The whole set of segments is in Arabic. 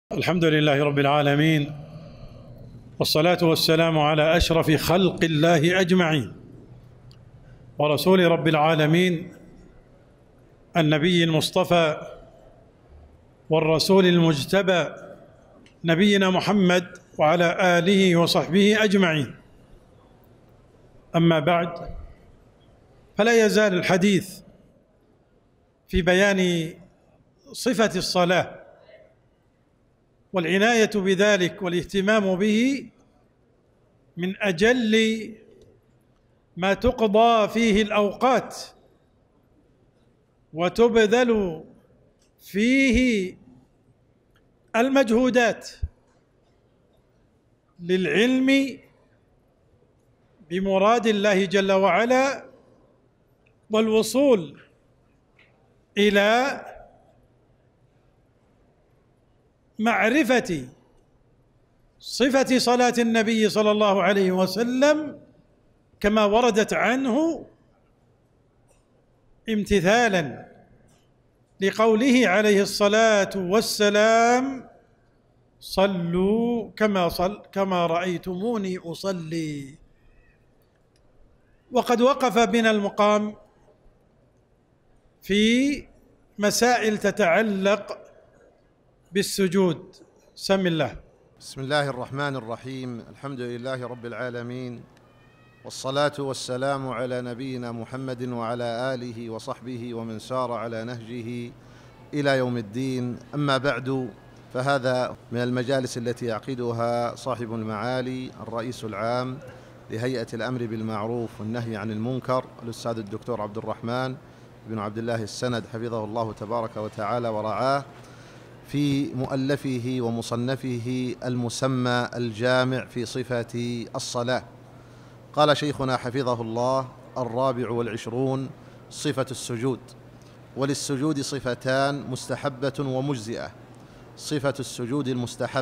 الحمد لله رب العالمين، والصلاة والسلام على أشرف خلق الله أجمعين، ورسول رب العالمين النبي المصطفى والرسول المجتبى نبينا محمد وعلى آله وصحبه أجمعين. أما بعد، فلا يزال الحديث في بيان صفة الصلاة والعناية بذلك والاهتمام به من أجل ما تقضى فيه الأوقات وتبذل فيه المجهودات للعلم بمراد الله جل وعلا والوصول إلى معرفة صفة صلاة النبي صلى الله عليه وسلم كما وردت عنه امتثالا لقوله عليه الصلاة والسلام: صلوا كما رأيتموني أصلي. وقد وقف بنا المقام في مسائل تتعلق بالسجود. سم الله. بسم الله الرحمن الرحيم. الحمد لله رب العالمين، والصلاة والسلام على نبينا محمد وعلى آله وصحبه ومن سار على نهجه إلى يوم الدين. أما بعد، فهذا من المجالس التي يعقدها صاحب المعالي الرئيس العام لهيئة الأمر بالمعروف والنهي عن المنكر، الأستاذ الدكتور عبد الرحمن بن عبد الله السند، حفظه الله تبارك وتعالى ورعاه، في مؤلفه ومصنفه المسمى الجامع في صفة الصلاة. قال شيخنا حفظه الله: 24 صفة السجود. وللسجود صفتان: مستحبة ومجزئة. صفة السجود المستحب: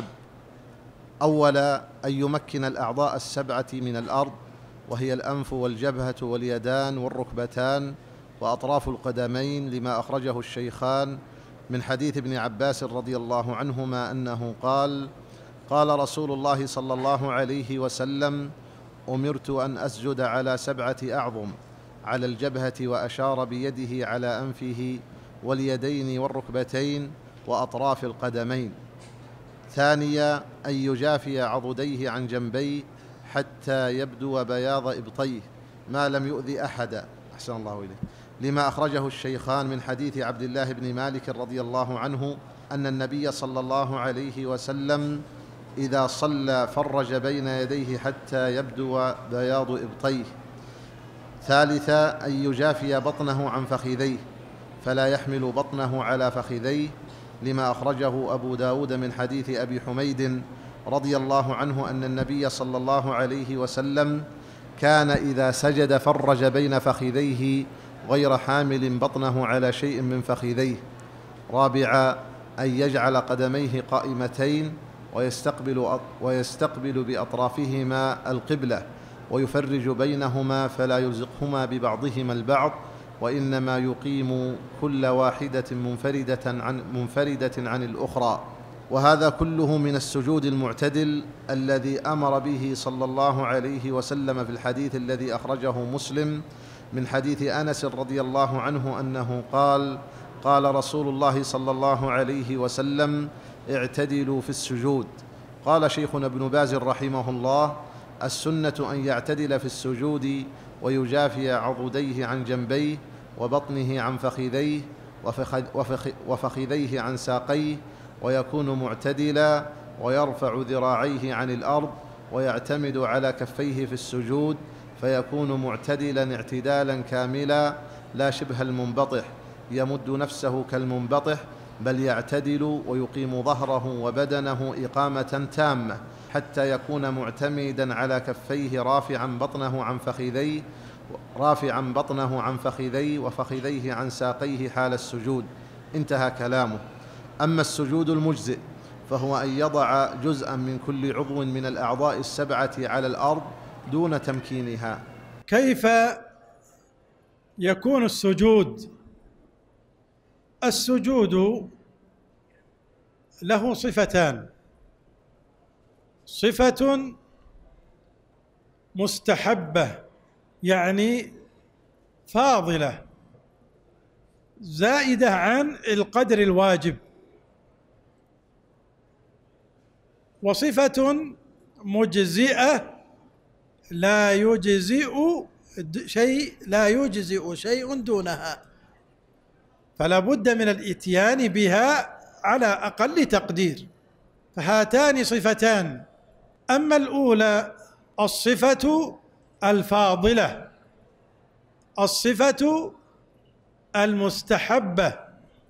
أولا، أن يمكن الأعضاء السبعة من الأرض، وهي الأنف والجبهة واليدان والركبتان وأطراف القدمين، لما أخرجه الشيخان من حديث ابن عباس رضي الله عنهما أنه قال: قال رسول الله صلى الله عليه وسلم: أمرت أن أسجد على 7 أعظم، على الجبهة، وأشار بيده على أنفه واليدين والركبتين وأطراف القدمين. ثانيا، أن يجافي عضديه عن جنبيه حتى يبدو بياض إبطيه ما لم يؤذي أحدا، أحسن الله إليه، لما أخرجه الشيخان من حديث عبد الله بن مالك رضي الله عنه أن النبي صلى الله عليه وسلم إذا صلى فرج بين يديه حتى يبدو بياض إبطيه. ثالثا، أن يجافي بطنه عن فخذيه فلا يحمل بطنه على فخذيه، لما أخرجه أبو داود من حديث أبي حميد رضي الله عنه أن النبي صلى الله عليه وسلم كان إذا سجد فرج بين فخذيه غير حامل بطنه على شيء من فخذيه. رابعا، أن يجعل قدميه قائمتين ويستقبل بأطرافهما القبلة، ويفرج بينهما فلا يلزقهما ببعضهما البعض، وإنما يقيم كل واحدة منفردة عن الأخرى. وهذا كله من السجود المعتدل الذي أمر به صلى الله عليه وسلم في الحديث الذي أخرجه مسلم من حديث أنس رضي الله عنه أنه قال: قال رسول الله صلى الله عليه وسلم: اعتدلوا في السجود. قال شيخنا ابن باز رحمه الله: السنة أن يعتدل في السجود ويجافي عضديه عن جنبيه، وبطنه عن فخذيه، وفخذيه عن ساقيه، ويكون معتدلا، ويرفع ذراعيه عن الأرض، ويعتمد على كفيه في السجود، فيكون معتدلا اعتدالا كاملا، لا شبه المنبطح يمد نفسه كالمنبطح، بل يعتدل ويقيم ظهره وبدنه إقامة تامة، حتى يكون معتمدا على كفيه رافعا بطنه عن فخذيه وفخذيه عن ساقيه حال السجود. انتهى كلامه. أما السجود المجزئ فهو أن يضع جزءا من كل عضو من الأعضاء السبعة على الأرض دون تمكينها. كيف يكون السجود؟ السجود له صفتان: صفة مستحبة يعني فاضلة زائدة عن القدر الواجب، وصفة مجزئة لا يجزئ شيء دونها، فلا بد من الإتيان بها على أقل تقدير. فهاتان صفتان: أما الأولى الصفة الفاضلة، الصفة المستحبة،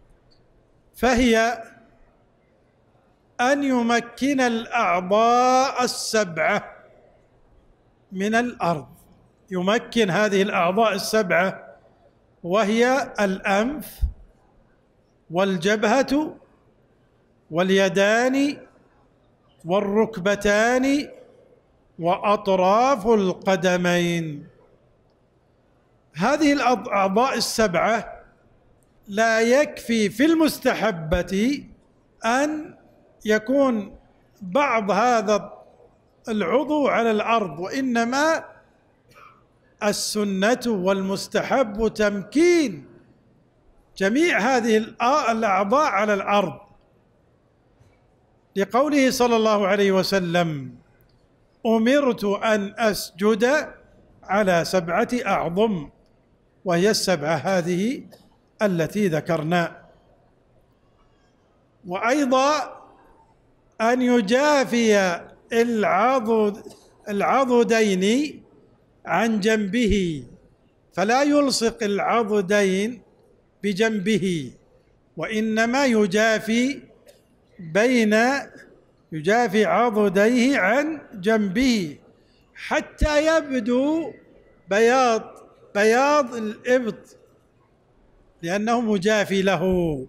فهي أن يمكن الأعضاء السبعة من الأرض، يمكن هذه الأعضاء السبعة وهي الأنف والجبهة واليدان والركبتان وأطراف القدمين. هذه الأعضاء السبعة لا يكفي في المستحبة أن يكون بعض هذا العضو على الأرض، وإنما السنة والمستحب تمكين جميع هذه الأعضاء على الأرض، لقوله صلى الله عليه وسلم: أمرت أن أسجد على 7 أعظم، وهي السبعة هذه التي ذكرنا. وأيضا أن يجافي العضدين عن جنبه، فلا يلصق العضدين بجنبه، وإنما يجافي عضديه عن جنبه حتى يبدو بياض الإبط، لأنه مجافي له،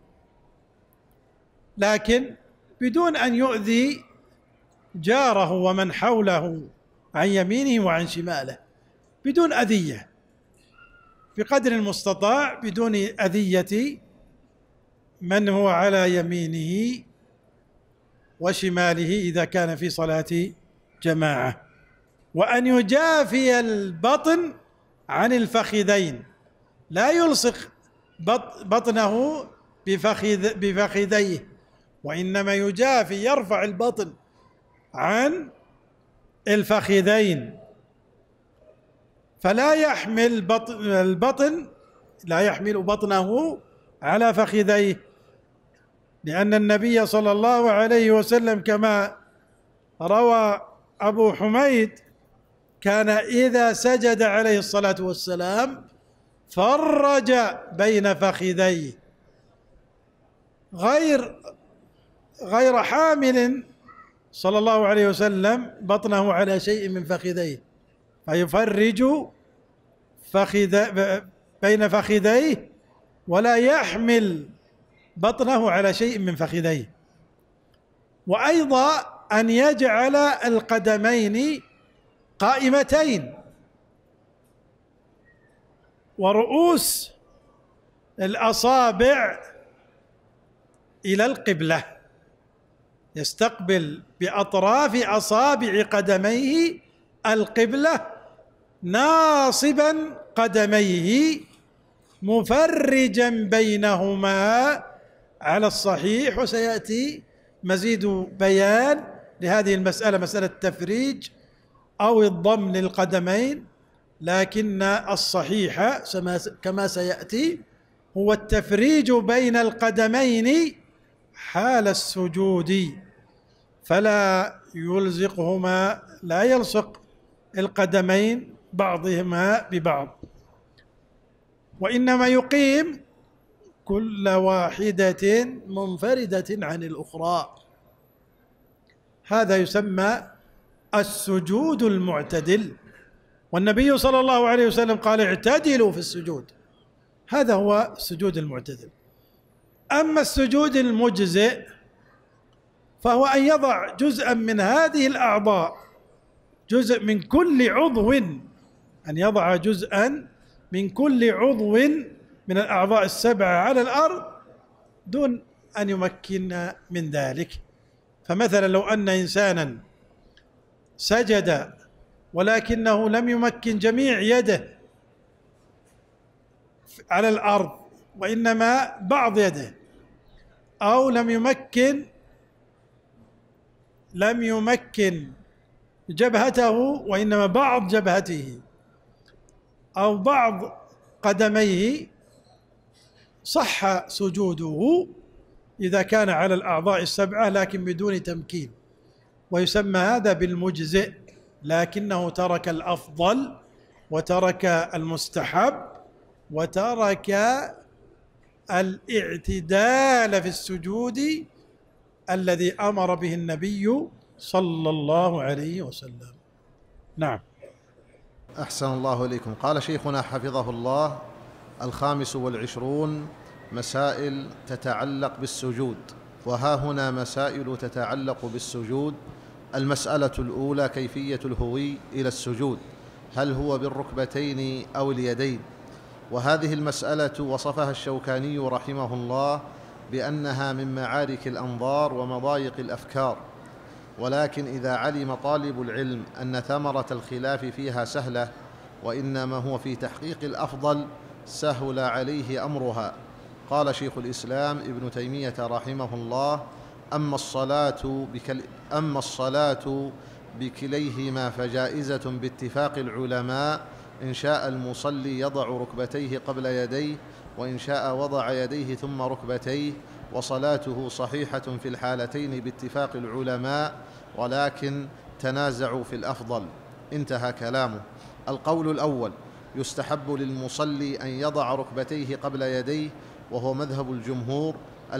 لكن بدون أن يؤذي جاره ومن حوله عن يمينه وعن شماله، بدون أذية، بقدر المستطاع بدون أذية من هو على يمينه وشماله إذا كان في صلاة جماعة. وأن يجافي البطن عن الفخذين، لا يلصق بطنه بفخذيه، وإنما يجافي، يرفع البطن عن الفخذين، فلا يحمل لا يحمل بطنه على فخذيه، لأن النبي صلى الله عليه وسلم كما روى أبو حميد كان إذا سجد عليه الصلاة والسلام فرج بين فخذيه، غير حامل صلى الله عليه وسلم بطنه على شيء من فخذيه، فيفرج بين فخذيه ولا يحمل بطنه على شيء من فخذيه. وأيضا أن يجعل القدمين قائمتين ورؤوس الأصابع إلى القبلة، يستقبل بأطراف أصابع قدميه القبلة، ناصبا قدميه مفرجا بينهما على الصحيح. وسيأتي مزيد بيان لهذه المسألة، مسألة التفريج أو الضم للقدمين، لكن الصحيح كما سيأتي هو التفريج بين القدمين حال السجود، فلا لا يلصق القدمين بعضهما ببعض، وإنما يقيم كل واحدة منفردة عن الأخرى. هذا يسمى السجود المعتدل، والنبي صلى الله عليه وسلم قال: اعتدلوا في السجود. هذا هو السجود المعتدل. أما السجود المجزئ فهو أن يضع جزءا من هذه الأعضاء، جزء من كل عضو، أن يضع جزءا من كل عضو من الأعضاء السبعة على الأرض أن يمكن من ذلك. فمثلا لو أن إنسانا سجد ولكنه لم يمكن جميع يده على الأرض وإنما بعض يده، أو لم يمكن جبهته وإنما بعض جبهته أو بعض قدميه، صح سجوده إذا كان على الأعضاء السبعة لكن بدون تمكين، ويسمى هذا بالمجزئ، لكنه ترك الأفضل وترك المستحب وترك الاعتدال في السجود الذي أمر به النبي صلى الله عليه وسلم. نعم. أحسن الله إليكم. قال شيخنا حفظه الله: 25 مسائل تتعلق بالسجود. وها هنا مسائل تتعلق بالسجود. المسألة الأولى: كيفية الهوي إلى السجود، هل هو بالركبتين أو اليدين؟ وهذه المسألة وصفها الشوكاني رحمه الله بأنها من معارك الأنظار ومضايق الأفكار، ولكن إذا علم طالب العلم أن ثمرة الخلاف فيها سهلة وإنما هو في تحقيق الأفضل سهل عليه أمرها. قال شيخ الإسلام ابن تيمية رحمه الله: أما الصلاة بكليهما فجائزة باتفاق العلماء، إن شاء المصلي يضع ركبتيه قبل يديه، وإن شاء وضع يديه ثم ركبتيه، وصلاته صحيحة في الحالتين باتفاق العلماء، ولكن تنازعوا في الأفضل. انتهى كلامه. القول الأول: يستحب للمصلي أن يضع ركبتيه قبل يديه، وهو مذهب الجمهور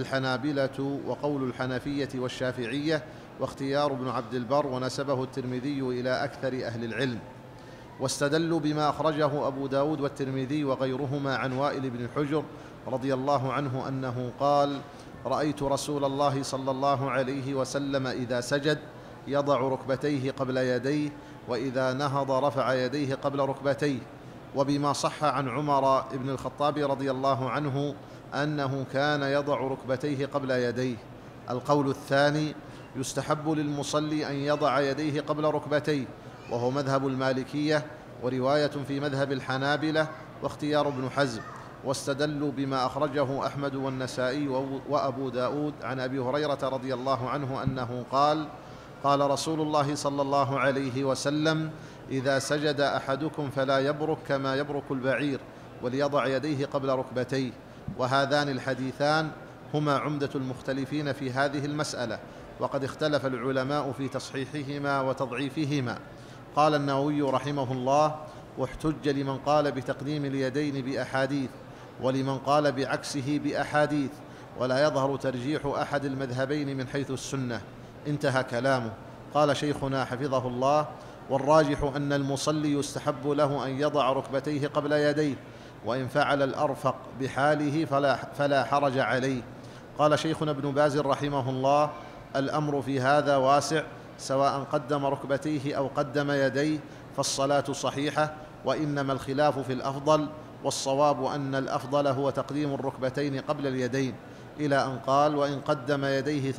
الحنابلة وقول الحنفية والشافعية واختيار ابن عبد البر، ونسبه الترمذي إلى أكثر أهل العلم. واستدلوا بما أخرجه أبو داود والترمذي وغيرهما عن وائل بن حجر رضي الله عنه أنه قال: رأيت رسول الله صلى الله عليه وسلم إذا سجد يضع ركبتيه قبل يديه، وإذا نهض رفع يديه قبل ركبتيه. وبما صح عن عمر بن الخطاب رضي الله عنه أنه كان يضع ركبتيه قبل يديه. القول الثاني: يستحب للمصلي أن يضع يديه قبل ركبتيه، وهو مذهب المالكية ورواية في مذهب الحنابلة واختيار ابن حزم. واستدلوا بما أخرجه أحمد والنسائي وأبو داود عن أبي هريرة رضي الله عنه أنه قال: قال رسول الله صلى الله عليه وسلم: إذا سجد أحدكم فلا يبرك كما يبرك البعير، وليضع يديه قبل ركبتيه. وهذان الحديثان هما عمدة المختلفين في هذه المسألة، وقد اختلف العلماء في تصحيحهما وتضعيفهما. قال النووي رحمه الله: واحتج لمن قال بتقديم اليدين بأحاديث، ولمن قال بعكسه بأحاديث، ولا يظهر ترجيح أحد المذهبين من حيث السنة. انتهى كلامه. قال شيخنا حفظه الله: والراجح أن المصلي يستحب له أن يضع ركبتيه قبل يديه، وإن فعل الأرفق بحاله فلا حرج عليه. قال شيخنا ابن باز رحمه الله: الأمر في هذا واسع، سواء قدم ركبتيه أو قدم يديه فالصلاة صحيحة، وإنما الخلاف في الأفضل، والصواب أن الأفضل هو تقديم الركبتين قبل اليدين، إلى أن قال: وإن قدم يديه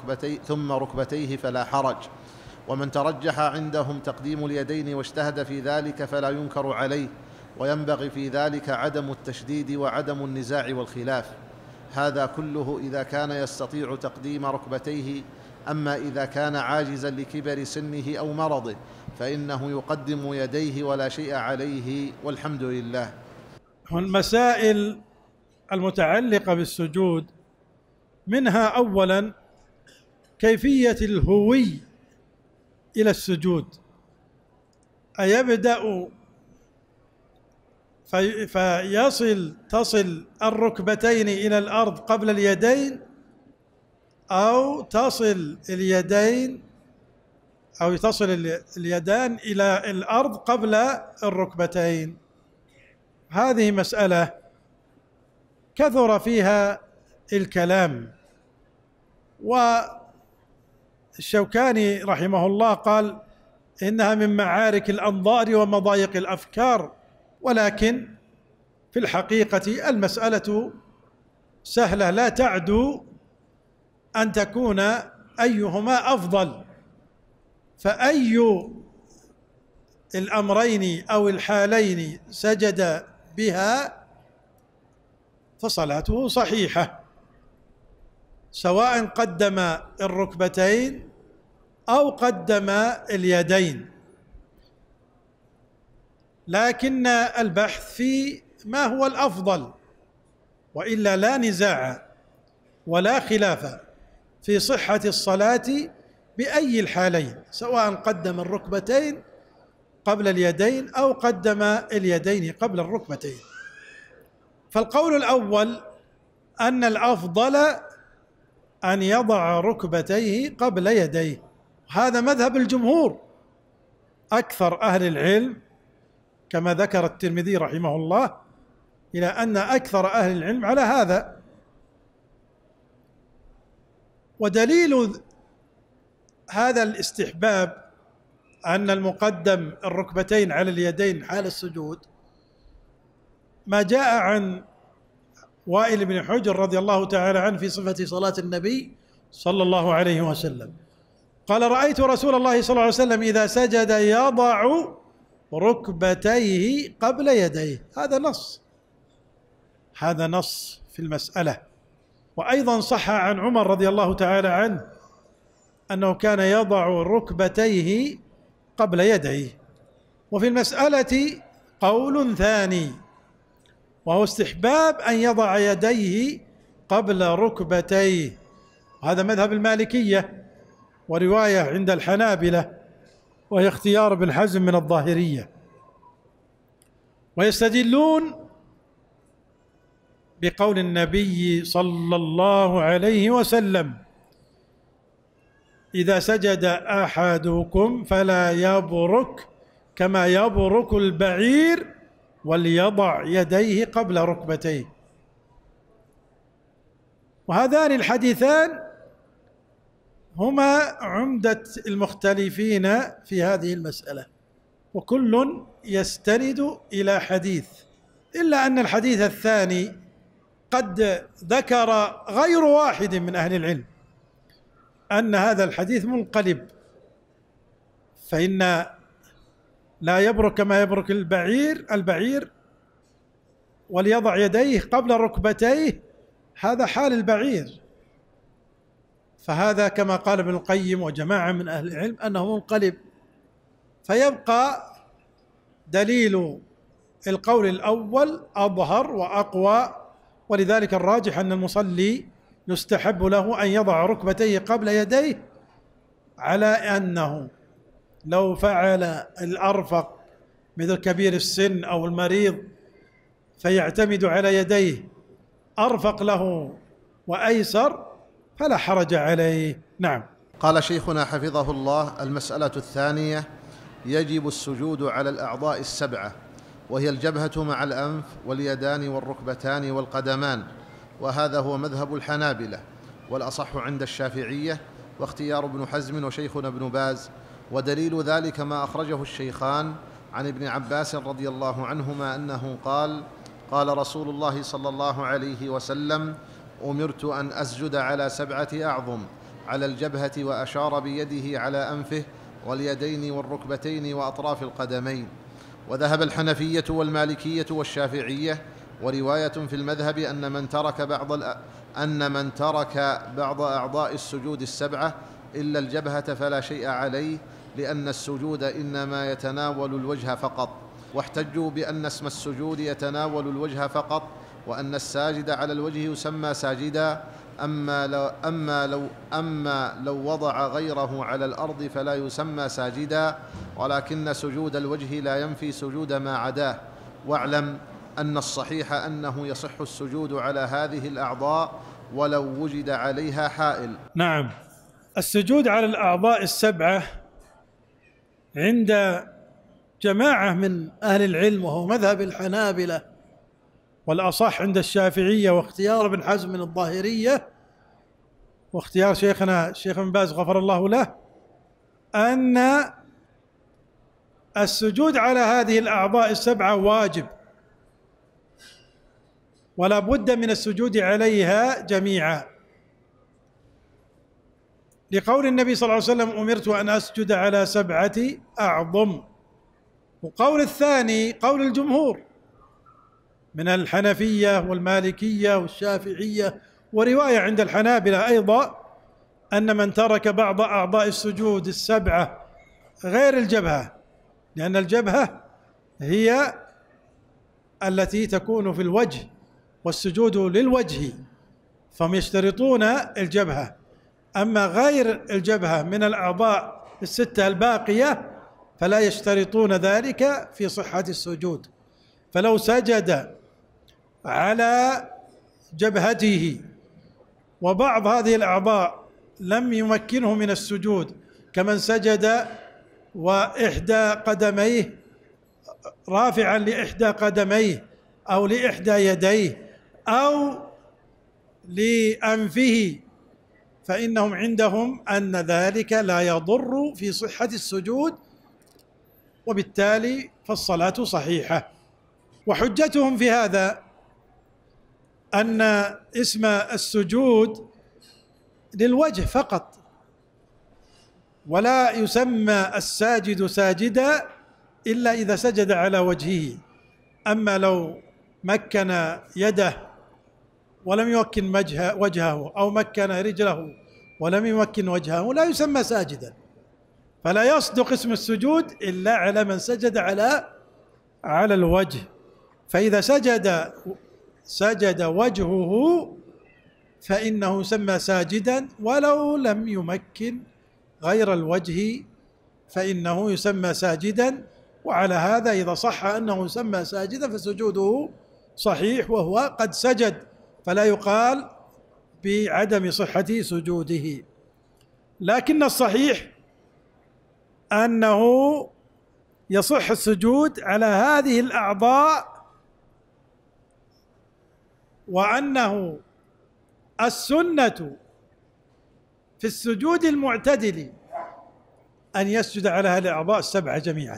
ثم ركبتيه فلا حرج. ومن ترجح عندهم تقديم اليدين واجتهد في ذلك فلا ينكر عليه، وينبغي في ذلك عدم التشديد وعدم النزاع والخلاف. هذا كله إذا كان يستطيع تقديم ركبتيه. أما إذا كان عاجزا لكبر سنه أو مرضه فإنه يقدم يديه ولا شيء عليه، والحمد لله. المسائل المتعلقة بالسجود منها أولا كيفية الهوي إلى السجود، أيبدأ تصل الركبتين إلى الأرض قبل اليدين، أو تصل اليدان إلى الأرض قبل الركبتين؟ هذه مسألة كثر فيها الكلام، والشوكاني رحمه الله قال إنها من معارك الأنظار ومضايق الأفكار، ولكن في الحقيقة المسألة سهلة لا تعدو أن تكون أيهما أفضل، فأي الأمرين أو الحالين سجد بها فصلاته صحيحة، سواء قدم الركبتين أو قدم اليدين. لكن البحث في ما هو الأفضل، وإلا لا نزاع ولا خلاف في صحة الصلاة بأي الحالين، سواء قدم الركبتين قبل اليدين أو قدم اليدين قبل الركبتين. فالقول الأول أن الأفضل أن يضع ركبتيه قبل يديه، هذا مذهب الجمهور. أكثر أهل العلم كما ذكر الترمذي رحمه الله إلى أن أكثر أهل العلم على هذا. ودليل هذا الاستحباب أن المقدم الركبتين على اليدين حال السجود ما جاء عن وائل بن حجر رضي الله تعالى عنه في صفة صلاة النبي صلى الله عليه وسلم قال: رأيت رسول الله صلى الله عليه وسلم إذا سجد يضع ركبتيه قبل يديه. هذا نص في المسألة. وأيضا صح عن عمر رضي الله تعالى عنه أنه كان يضع ركبتيه قبل يديه. وفي المسألة قول ثاني، وهو استحباب أن يضع يديه قبل ركبتيه، هذا مذهب المالكية ورواية عند الحنابلة، وهي اختيار ابن حزم من الظاهرية. ويستدلون بقول النبي صلى الله عليه وسلم: إذا سجد أحدكم فلا يبرك كما يبرك البعير وليضع يديه قبل ركبتيه. وهذان الحديثان هما عمدة المختلفين في هذه المسألة، وكل يستند إلى حديث، إلا أن الحديث الثاني قد ذكر غير واحد من أهل العلم أن هذا الحديث منقلب، فإن لا يبرك كما يبرك البعير وليضع يديه قبل ركبتيه، هذا حال البعير، فهذا كما قال ابن القيم وجماعة من أهل العلم أنه منقلب. فيبقى دليل القول الأول أظهر وأقوى، ولذلك الراجح أن المصلي يستحب له أن يضع ركبتيه قبل يديه، على أنه لو فعل الأرفق مثل كبير السن أو المريض فيعتمد على يديه أرفق له وأيسر فلا حرج عليه. نعم. قال شيخنا حفظه الله: المسألة الثانية: يجب السجود على الأعضاء السبعة، وهي الجبهة مع الأنف واليدان والركبتان والقدمان، وهذا هو مذهب الحنابلة، والأصح عند الشافعية، واختيار ابن حزم وشيخنا ابن باز. ودليل ذلك ما أخرجه الشيخان عن ابن عباس رضي الله عنهما أنه قال: قال رسول الله صلى الله عليه وسلم: أمرت أن أسجد على 7 أعظم، على الجبهة، وأشار بيده على أنفه واليدين والركبتين وأطراف القدمين. وذهب الحنفية والمالكية والشافعية، ورواية في المذهب أن من ترك بعض أعضاء السجود 7 إلا الجبهة فلا شيء عليه، لأن السجود إنما يتناول الوجه فقط. واحتجوا بأن اسم السجود يتناول الوجه فقط، وأن الساجد على الوجه يسمى ساجدا، أما لو وضع غيره على الأرض فلا يسمى ساجدا، ولكن سجود الوجه لا ينفي سجود ما عداه. واعلم أن الصحيح أنه يصح السجود على هذه الأعضاء ولو وجد عليها حائل. نعم، السجود على الأعضاء السبعة عند جماعة من أهل العلم، وهو مذهب الحنابلة، والأصح عند الشافعية، واختيار ابن حزم من الظاهرية، واختيار شيخنا الشيخ ابن باز غفر الله له، أن السجود على هذه الأعضاء السبعة واجب، ولا بد من السجود عليها جميعا. لقول النبي صلى الله عليه وسلم أمرت أن أسجد على 7 أعظم. وقول الثاني قول الجمهور من الحنفية والمالكية والشافعية، ورواية عند الحنابلة أيضا، أن من ترك بعض أعضاء السجود 7 غير الجبهة، لأن الجبهة هي التي تكون في الوجه والسجود للوجه، فهم يشترطون الجبهة. أما غير الجبهة من الأعضاء 6 الباقية فلا يشترطون ذلك في صحة السجود. فلو سجد على جبهته وبعض هذه الأعضاء لم يمكنه من السجود، كمن سجد وإحدى قدميه رافعا لإحدى قدميه أو لإحدى يديه أو لأنفه، فإنهم عندهم أن ذلك لا يضر في صحة السجود، وبالتالي فالصلاة صحيحة. وحجتهم في هذا أن اسم السجود للوجه فقط، ولا يسمى الساجد ساجدا إلا إذا سجد على وجهه. أما لو مكن يده ولم يمكن وجهه أو مكن رجله ولم يمكن وجهه لا يسمى ساجدا. فلا يصدق اسم السجود إلا على من سجد على الوجه. فإذا سجد وجهه فإنه يسمى ساجدا، ولو لم يمكن غير الوجه فإنه يسمى ساجدا. وعلى هذا إذا صح أنه يسمى ساجدا فسجوده صحيح وهو قد سجد، فلا يقال بعدم صحة سجوده. لكن الصحيح أنه يصح السجود على هذه الأعضاء، وأنه السنة في السجود المعتدل أن يسجد على هذه الأعضاء 7 جميعا.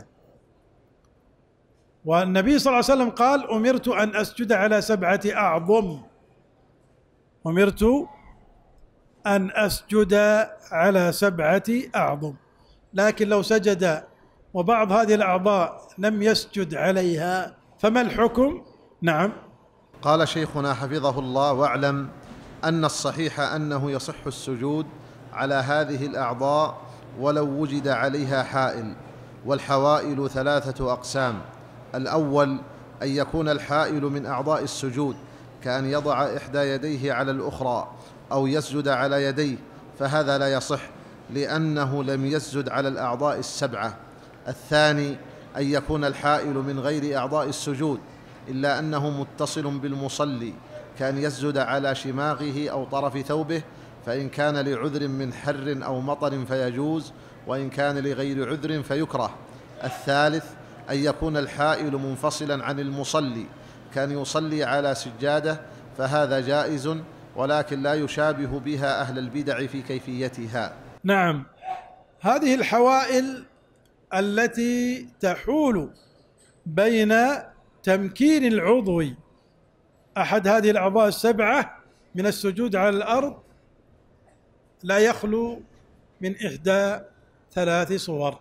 والنبي صلى الله عليه وسلم قال أمرت أن أسجد على 7 أعظم، أمرت أن أسجد على 7 أعظم. لكن لو سجد وبعض هذه الأعضاء لم يسجد عليها فما الحكم؟ نعم. قال شيخنا حفظه الله: واعلم أن الصحيح أنه يصح السجود على هذه الأعضاء ولو وجد عليها حائل. والحوائل 3 أقسام: الأول أن يكون الحائل من أعضاء السجود، كأن يضع إحدى يديه على الأخرى أو يسجد على يديه، فهذا لا يصح لأنه لم يسجد على الأعضاء 7. الثاني أن يكون الحائل من غير أعضاء السجود إلا أنه متصل بالمصلي، كأن يسجد على شماغه أو طرف ثوبه، فإن كان لعذر من حر أو مطر فيجوز، وإن كان لغير عذر فيكره. الثالث أن يكون الحائل منفصلا عن المصلي، كان يصلي على سجادة، فهذا جائز، ولكن لا يشابه بها أهل البدع في كيفيتها. نعم، هذه الحوائل التي تحول بين تمكين العضو أحد هذه الأعضاء 7 من السجود على الأرض لا يخلو من إحدى 3 صور.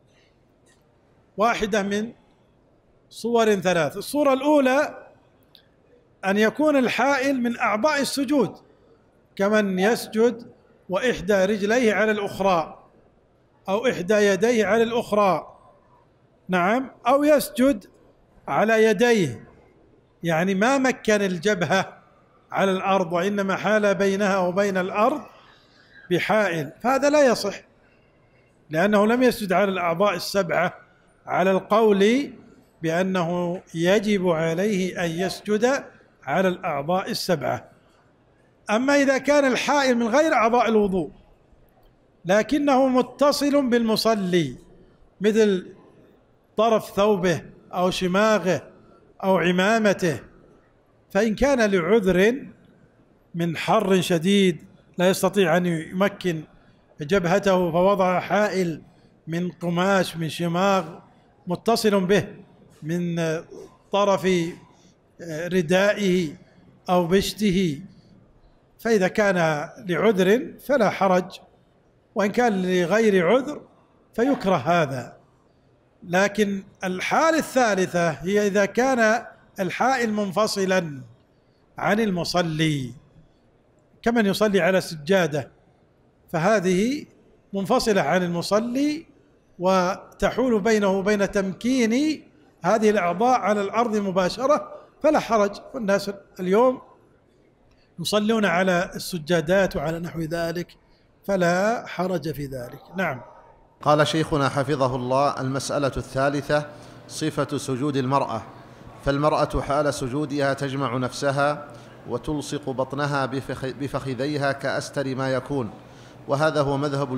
واحدة من صور 3. الصورة الأولى أن يكون الحائل من أعضاء السجود، كمن يسجد وإحدى رجليه على الأخرى أو إحدى يديه على الأخرى، نعم، أو يسجد على يديه، يعني ما مكن الجبهة على الأرض وإنما حال بينها وبين الأرض بحائل، فهذا لا يصح لأنه لم يسجد على الأعضاء 7 على القول بأنه يجب عليه أن يسجد على الأعضاء 7. أما إذا كان الحائل من غير أعضاء الوضوء لكنه متصل بالمصلي، مثل طرف ثوبه أو شماغه أو عمامته، فإن كان لعذر من حر شديد لا يستطيع أن يمكن جبهته فوضع حائل من قماش من شماغ متصل به من طرف ردائه أو بشته، فإذا كان لعذر فلا حرج وإن كان لغير عذر فيكره هذا. لكن الحالة الثالثة هي إذا كان الحائل منفصلا عن المصلي كمن يصلي على سجادة، فهذه منفصلة عن المصلي وتحول بينه وبين تمكين هذه الأعضاء على الأرض مباشرة، فلا حرج. والناس اليوم يصلون على السجادات وعلى نحو ذلك، فلا حرج في ذلك. نعم. قال شيخنا حفظه الله: المسألة الثالثة صفة سجود المرأة. فالمرأة حال سجودها تجمع نفسها وتلصق بطنها بفخذيها كأستر ما يكون، وهذا هو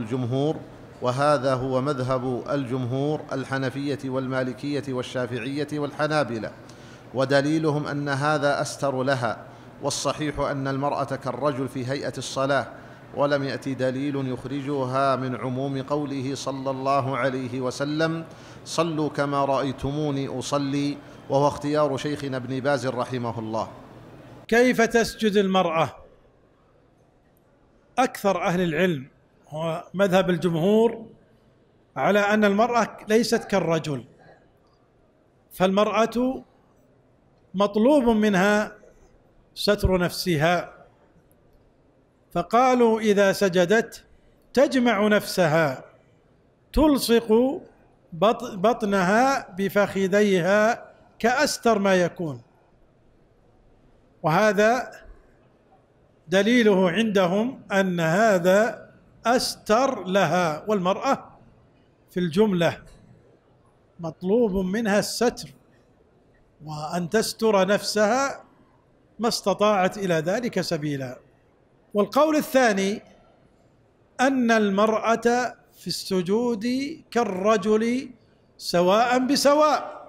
مذهب الجمهور الحنفية والمالكية والشافعية والحنابلة، ودليلهم أن هذا أستر لها. والصحيح أن المرأة كالرجل في هيئة الصلاة، ولم يأتي دليل يخرجها من عموم قوله صلى الله عليه وسلم: صلوا كما رأيتموني أصلي، وهو اختيار شيخنا ابن باز رحمه الله. كيف تسجد المرأة؟ أكثر أهل العلم ومذهب الجمهور على أن المرأة ليست كالرجل، فالمرأة مطلوب منها ستر نفسها، فقالوا إذا سجدت تجمع نفسها تلصق بطنها بفخذيها كأستر ما يكون، وهذا دليله عندهم أن هذا أستر لها. والمرأة في الجملة مطلوب منها الستر وأن تستر نفسها ما استطاعت إلى ذلك سبيلا. والقول الثاني أن المرأة في السجود كالرجل سواء بسواء،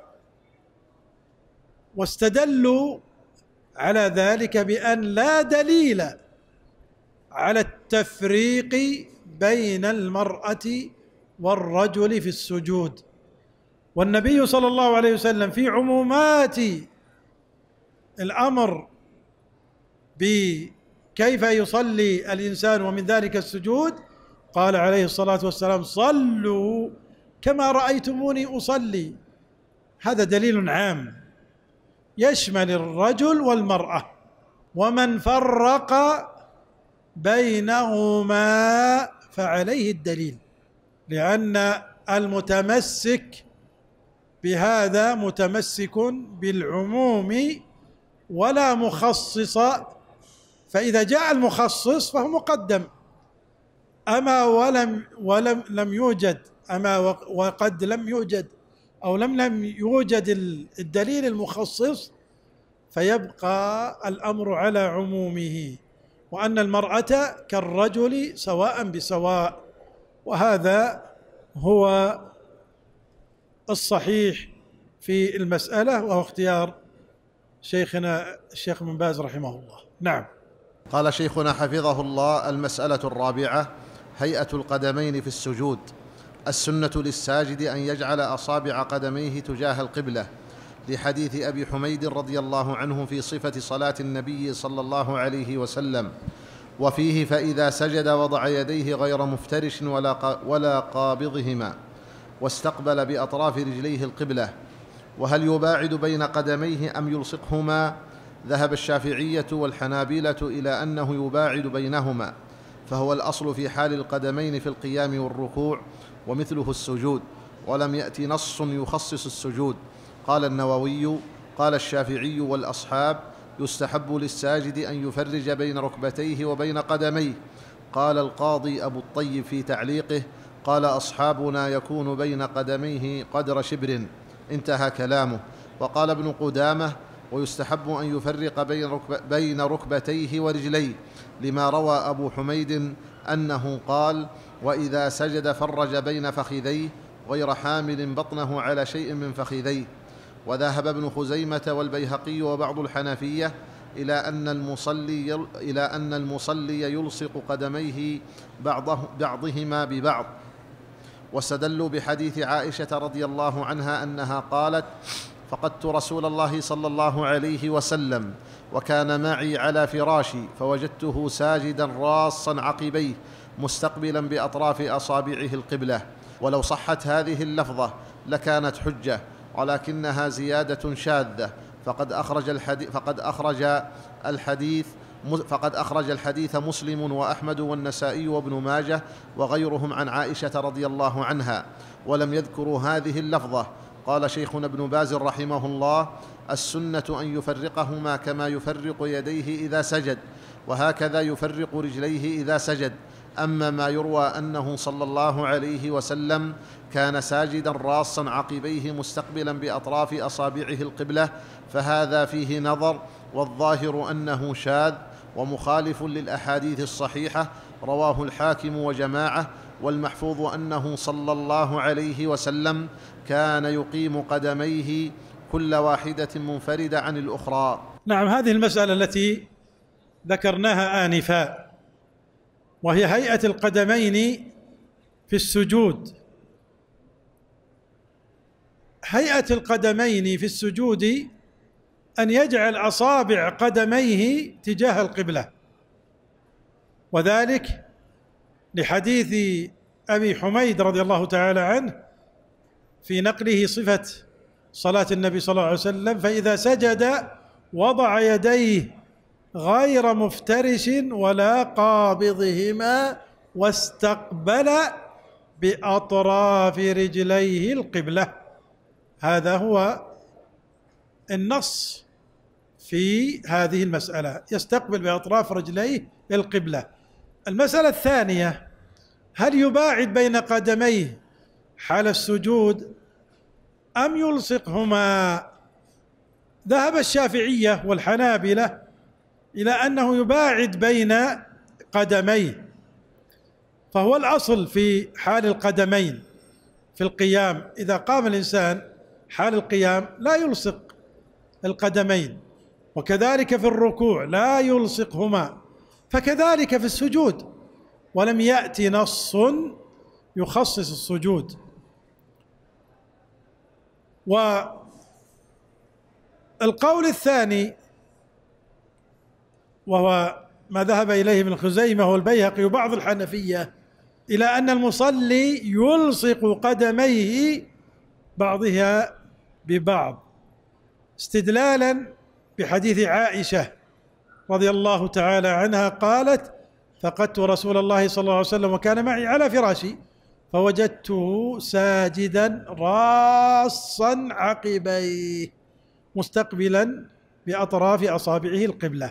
واستدلوا على ذلك بأن لا دليل على التفريق بين المرأة والرجل في السجود، والنبي صلى الله عليه وسلم في عمومات الأمر بكيف يصلي الإنسان ومن ذلك السجود قال عليه الصلاة والسلام: صلوا كما رأيتموني أصلي. هذا دليل عام يشمل الرجل والمرأة، ومن فرق بينهما فعليه الدليل، لأن المتمسك بهذا متمسك بالعموم ولا مخصص، فإذا جاء المخصص فهو مقدم. أما لم يوجد، أما وقد لم يوجد أو لم يوجد الدليل المخصص فيبقى الأمر على عمومه، وأن المرأة كالرجل سواء بسواء، وهذا هو الصحيح في المسألة، وهو اختيار شيخنا الشيخ ابن باز رحمه الله. نعم. قال شيخنا حفظه الله: المسألة الرابعة هيئة القدمين في السجود. السنة للساجد أن يجعل أصابع قدميه تجاه القبلة، لحديث أبي حميد رضي الله عنه في صفة صلاة النبي صلى الله عليه وسلم، وفيه: فإذا سجد وضع يديه غير مفترش ولا قابضهما، واستقبل بأطراف رجليه القبلة. وهل يباعد بين قدميه أم يلصقهما؟ ذهب الشافعية والحنابلة إلى أنه يباعد بينهما، فهو الأصل في حال القدمين في القيام والركوع، ومثله السجود، ولم يأتي نص يخصص السجود. قال النووي: قال الشافعي والأصحاب: يستحب للساجد أن يفرج بين ركبتيه وبين قدميه. قال القاضي أبو الطيب في تعليقه: قال أصحابنا يكون بين قدميه قدر شبر. انتهى كلامه. وقال ابن قدامة: ويستحب أن يفرق بين ركبتيه ورجليه، لما روى أبو حميد أنه قال: وإذا سجد فرج بين فخذيه غير حامل بطنه على شيء من فخذيه. وذهب ابن خزيمة والبيهقي وبعض الحنفية إلى أن المصلي يلصق قدميه بعضهما ببعض، واستدلوا بحديث عائشة رضي الله عنها أنها قالت: فقدت رسول الله صلى الله عليه وسلم وكان معي على فراشي، فوجدته ساجدا راصا عقبيه مستقبلا بأطراف أصابعه القبلة. ولو صحت هذه اللفظة لكانت حجة، ولكنها زيادة شاذة، فقد أخرج الحديث مسلم وأحمد والنسائي وابن ماجه وغيرهم عن عائشة رضي الله عنها، ولم يذكروا هذه اللفظة. قال شيخنا ابن باز رحمه الله: السنة أن يفرقهما كما يفرق يديه إذا سجد، وهكذا يفرق رجليه إذا سجد. أما ما يروى أنه صلى الله عليه وسلم كان ساجدا راصا عقبيه مستقبلا بأطراف أصابعه القبلة فهذا فيه نظر، والظاهر أنه شاذ ومخالف للأحاديث الصحيحة، رواه الحاكم وجماعة. والمحفوظ أنه صلى الله عليه وسلم كان يقيم قدميه كل واحدة منفردة عن الأخرى. نعم، هذه المسألة التي ذكرناها آنفا، وهي هيئة القدمين في السجود. هيئة القدمين في السجود أن يجعل أصابع قدميه تجاه القبلة، وذلك لحديث أبي حميد رضي الله تعالى عنه في نقله صفة صلاة النبي صلى الله عليه وسلم: فإذا سجد وضع يديه غير مفترش ولا قابضهما واستقبل بأطراف رجليه القبلة. هذا هو النص في هذه المسألة، يستقبل بأطراف رجليه القبلة. المسألة الثانية: هل يباعد بين قدميه حال السجود أم يلصقهما؟ ذهب الشافعية والحنابلة إلى أنه يباعد بين قدميه، فهو الأصل في حال القدمين في القيام. إذا قام الإنسان حال القيام لا يلصق القدمين، وكذلك في الركوع لا يلصقهما، فكذلك في السجود، ولم يأتي نص يخصص السجود. والقول الثاني، وهو ما ذهب إليه ابن خزيمة والبيهقي وبعض الحنفية، إلى أن المصلي يلصق قدميه بعضها ببعض، استدلالا بحديث عائشة رضي الله تعالى عنها قالت: فقدت رسول الله صلى الله عليه وسلم وكان معي على فراشي فوجدته ساجدا راصا عقبيه مستقبلا بأطراف أصابعه القبلة.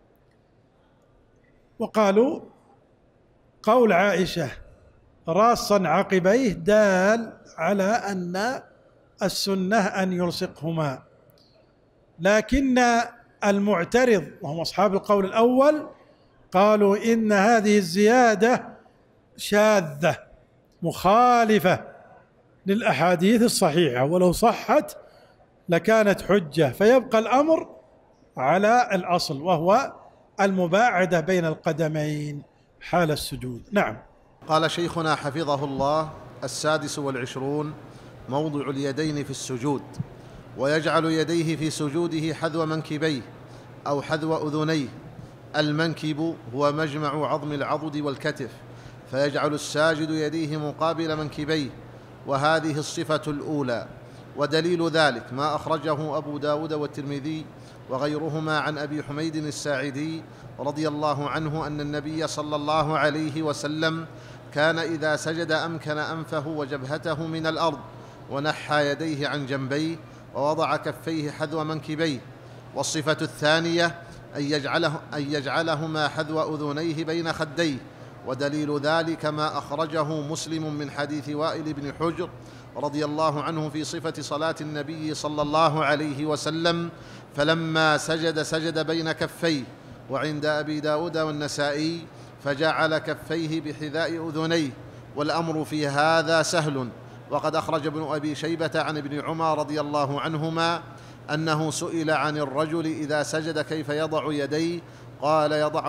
وقالوا قول عائشة راصا عقبيه دال على أن السنة أن يلصقهما، لكن المعترض وهم أصحاب القول الأول قالوا إن هذه الزيادة شاذة مخالفة للأحاديث الصحيحة، ولو صحت لكانت حجة، فيبقى الأمر على الأصل وهو المباعدة بين القدمين حال السجود. نعم. قال شيخنا حفظه الله: 26 موضع اليدين في السجود، ويجعل يديه في سجوده حذو منكبيه أو حذو أذنيه. المنكب هو مجمع عظم العضد والكتف، فيجعل الساجد يديه مقابل منكبيه، وهذه الصفة الأولى. ودليل ذلك ما أخرجه أبو داود والترمذي وغيرهما عن أبي حميد الساعدي رضي الله عنه أن النبي صلى الله عليه وسلم كان إذا سجد أمكن أنفه وجبهته من الأرض، ونحى يديه عن جنبيه، ووضع كفيه حذو منكبيه. والصفة الثانية أن يجعلهما حذو أذنيه بين خديه، ودليل ذلك ما أخرجه مسلم من حديث وائل بن حجر رضي الله عنه في صفة صلاة النبي صلى الله عليه وسلم: فلما سجد بين كفيه. وعند أبي داود والنسائي: فجعل كفيه بحذاء أذنيه. والأمر في هذا سهل. وقد أخرج ابن أبي شيبة عن ابن عمر رضي الله عنهما أنه سئل عن الرجل إذا سجد كيف يضع يديه، قال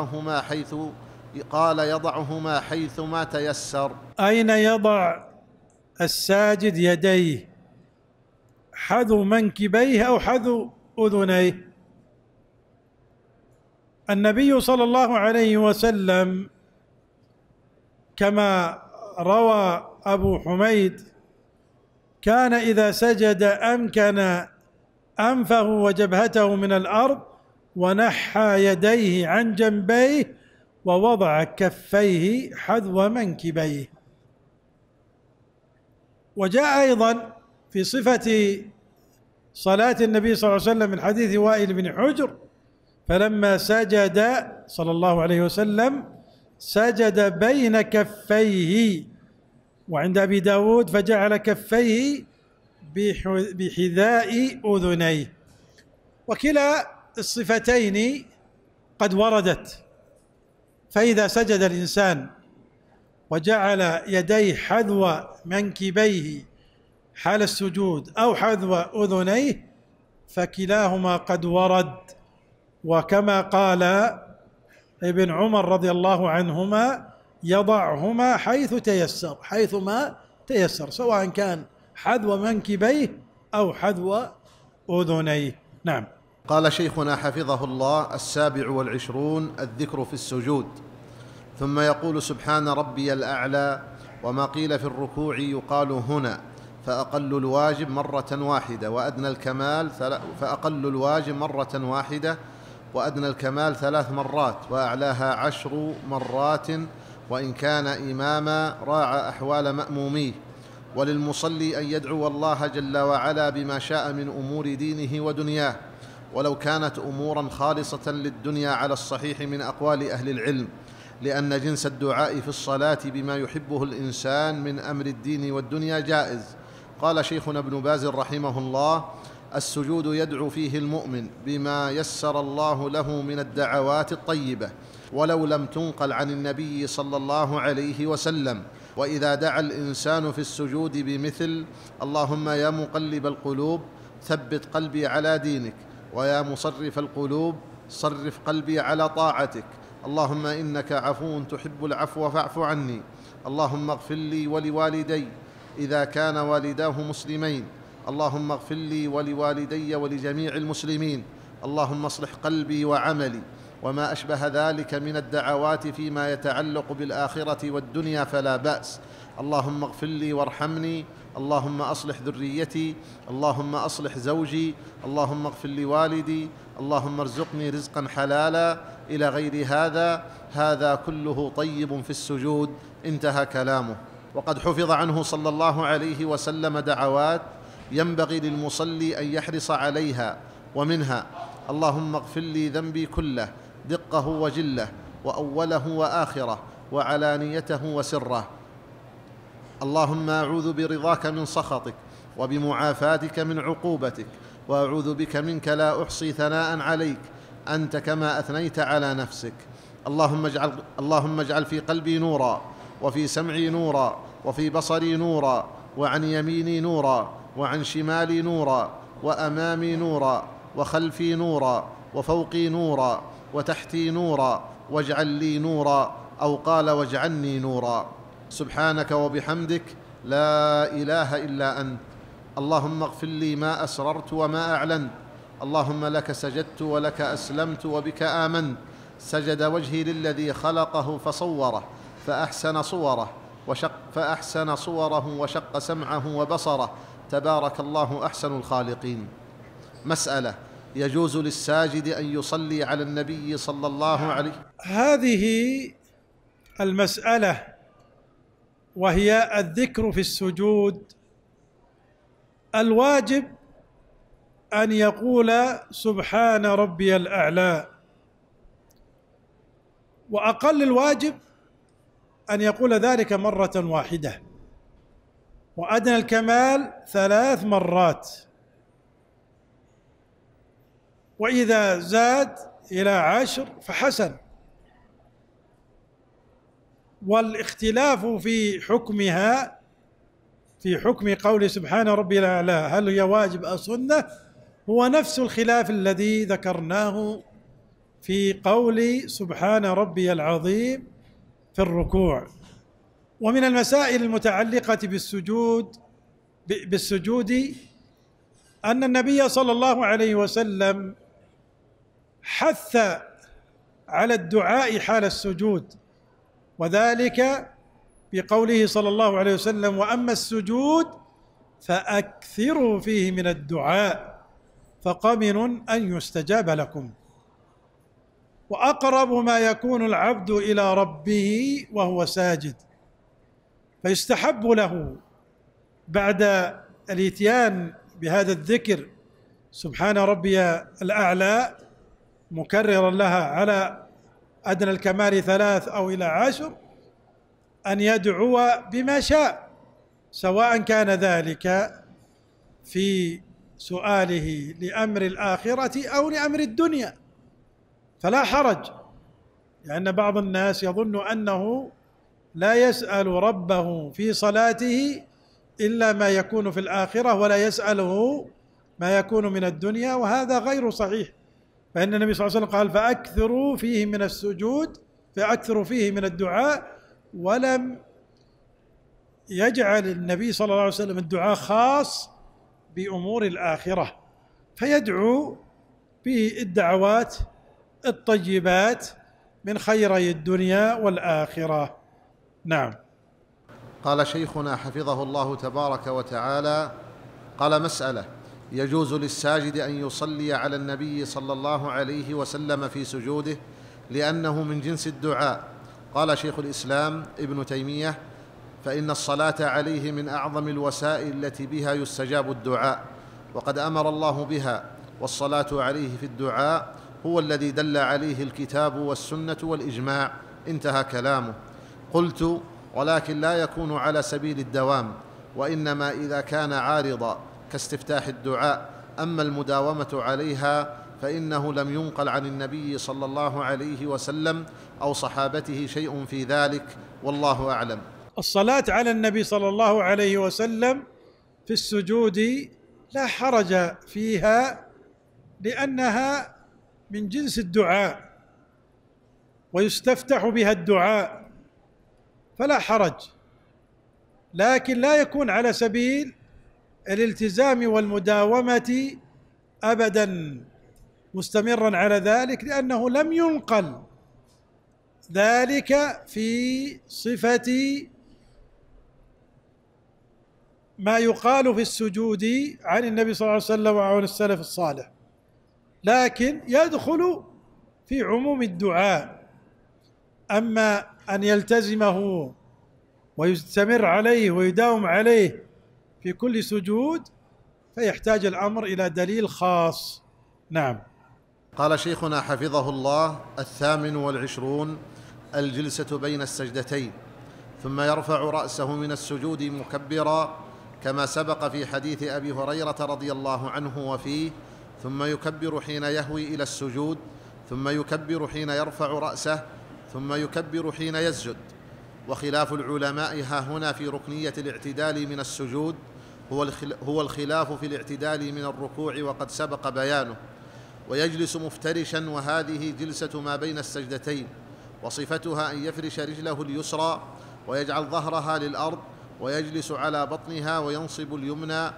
يضعهما حيثما تيسر. أين يضع الساجد يديه؟ حذو منكبيه أو حذو أذنيه؟ النبي صلى الله عليه وسلم كما روى أبو حميد: كان إذا سجد أمكن أنفه وجبهته من الأرض ونحى يديه عن جنبيه ووضع كفيه حذو منكبيه. وجاء أيضا في صفة صلاة النبي صلى الله عليه وسلم من حديث وائل بن حجر: فلما سجد صلى الله عليه وسلم سجد بين كفيه. وعند أبي داود: فجعل كفيه بحذاء أذنيه. وكلا الصفتين قد وردت، فإذا سجد الإنسان وجعل يديه حذو منكبيه حال السجود أو حذو أذنيه فكلاهما قد ورد. وكما قال ابن عمر رضي الله عنهما: يضعهما حيثما تيسر، سواء كان حذو منكبيه أو حذو أذنيه. نعم. قال شيخنا حفظه الله: 27 الذكر في السجود. ثم يقول: سبحان ربي الأعلى. وما قيل في الركوع يقال هنا، فأقل الواجب مرة واحدة وأدنى الكمال وأدنى الكمال 3 مرات، وأعلاها 10 مرات، وإن كان إماما راعى أحوال مأموميه. وللمصلي أن يدعو الله جل وعلا بما شاء من أمور دينه ودنياه، ولو كانت أمورا خالصة للدنيا على الصحيح من أقوال أهل العلم، لأن جنس الدعاء في الصلاة بما يحبه الإنسان من أمر الدين والدنيا جائز. قال شيخنا ابن باز رحمه الله: السجود يدعو فيه المؤمن بما يسر الله له من الدعوات الطيبة، ولو لم تنقل عن النبي صلى الله عليه وسلم. وإذا دعا الإنسان في السجود بمثل: اللهم يا مقلب القلوب ثبت قلبي على دينك، ويا مصرف القلوب صرف قلبي على طاعتك، اللهم إنك عفو تحب العفو فاعف عني، اللهم اغفر لي ولوالدي إذا كان والداه مسلمين، اللهم اغفر لي ولوالدي ولجميع المسلمين، اللهم اصلح قلبي وعملي، وما أشبه ذلك من الدعوات فيما يتعلق بالآخرة والدنيا فلا بأس. اللهم اغفر لي وارحمني، اللهم أصلح ذريتي، اللهم أصلح زوجي، اللهم اغفر لوالدي، اللهم ارزقني رزقا حلالا، إلى غير هذا كله طيب في السجود. انتهى كلامه. وقد حفظ عنه صلى الله عليه وسلم دعوات ينبغي للمصلي أن يحرص عليها، ومنها: اللهم اغفر لي ذنبي كله دقه وجله وأوله وآخره وعلانيته وسره، اللهم أعوذ برضاك من سخطك وبمعافاتك من عقوبتك، وأعوذ بك منك لا أحصي ثناء عليك أنت كما أثنيت على نفسك. اللهم اجعل في قلبي نورا، وفي سمعي نورا، وفي بصري نورا، وعن يميني نورا، وعن شمالي نورا، وأمامي نورا، وخلفي نورا، وفوقي نورا، وتحتي نورا، واجعل لي نورا، أو قال واجعلني نورا. سبحانك وبحمدك لا إله إلا أنت. اللهم اغفر لي ما أسررت وما أعلنت، اللهم لك سجدت ولك أسلمت وبك آمنت. سجد وجهي للذي خلقه فصوره فأحسن صوره وشق سمعه وبصره، تبارك الله أحسن الخالقين. مسألة: يجوز للساجد أن يصلي على النبي صلى الله عليه وسلم؟ هذه المسألة وهي الذكر في السجود، الواجب أن يقول سبحان ربي الأعلى، وأقل الواجب أن يقول ذلك مرة واحدة، وأدنى الكمال 3 مرات، وإذا زاد إلى 10 فحسن. والاختلاف في حكمها في حكم قول سبحان ربي الأعلى هل هي واجب أو سنة هو نفس الخلاف الذي ذكرناه في قول سبحان ربي العظيم في الركوع. ومن المسائل المتعلقة بالسجود أن النبي صلى الله عليه وسلم حث على الدعاء حال السجود، وذلك بقوله صلى الله عليه وسلم: وأما السجود فأكثروا فيه من الدعاء فقمن أن يستجاب لكم. وأقرب ما يكون العبد إلى ربه وهو ساجد، فيستحب له بعد الإتيان بهذا الذكر سبحان ربي الأعلى مكررا لها على أدنى الكمال 3 أو إلى 10 أن يدعو بما شاء، سواء كان ذلك في سؤاله لأمر الآخرة أو لأمر الدنيا، فلا حرج، لأن بعض الناس يظن أنه لا يسأل ربه في صلاته إلا ما يكون في الآخرة ولا يسأله ما يكون من الدنيا، وهذا غير صحيح. فإن النبي صلى الله عليه وسلم قال: فأكثروا فيه من السجود، فأكثروا فيه من الدعاء، ولم يجعل النبي صلى الله عليه وسلم الدعاء خاص بأمور الآخرة، فيدعو بالدعوات الطيبات من خيري الدنيا والآخرة. نعم. قال شيخنا حفظه الله تبارك وتعالى: قال: مسألة: يجوز للساجد أن يصلي على النبي صلى الله عليه وسلم في سجوده لأنه من جنس الدعاء؟ قال شيخ الإسلام ابن تيمية: فإن الصلاة عليه من أعظم الوسائل التي بها يستجاب الدعاء، وقد أمر الله بها، والصلاة عليه في الدعاء هو الذي دل عليه الكتاب والسنة والإجماع. انتهى كلامه. قلت: ولكن لا يكون على سبيل الدوام، وإنما إذا كان عارضا كاستفتاح الدعاء. أما المداومة عليها فإنه لم ينقل عن النبي صلى الله عليه وسلم أو صحابته شيء في ذلك، والله أعلم. الصلاة على النبي صلى الله عليه وسلم في السجود لا حرج فيها، لأنها من جنس الدعاء ويستفتح بها الدعاء، فلا حرج، لكن لا يكون على سبيل الالتزام والمداومة أبدا مستمرا على ذلك، لأنه لم ينقل ذلك في صفة ما يقال في السجود عن النبي صلى الله عليه وسلم وعن السلف الصالح، لكن يدخل في عموم الدعاء. أما أن يلتزمه ويستمر عليه ويداوم عليه في كل سجود فيحتاج الأمر إلى دليل خاص. نعم. قال شيخنا حفظه الله: 28 الجلسة بين السجدتين، ثم يرفع رأسه من السجود مكبرا كما سبق في حديث أبي هريرة رضي الله عنه وفيه: ثم يكبر حين يهوي إلى السجود، ثم يكبر حين يرفع رأسه، ثم يكبر حين يسجد. وخلاف العلماء ها هنا في ركنية الاعتدال من السجود هو الخلاف في الاعتدال من الركوع، وقد سبق بيانه. ويجلس مفترشا، وهذه جلسة ما بين السجدتين، وصفتها أن يفرش رجله اليسرى ويجعل ظهرها للأرض ويجلس على بطنها وينصب اليمنى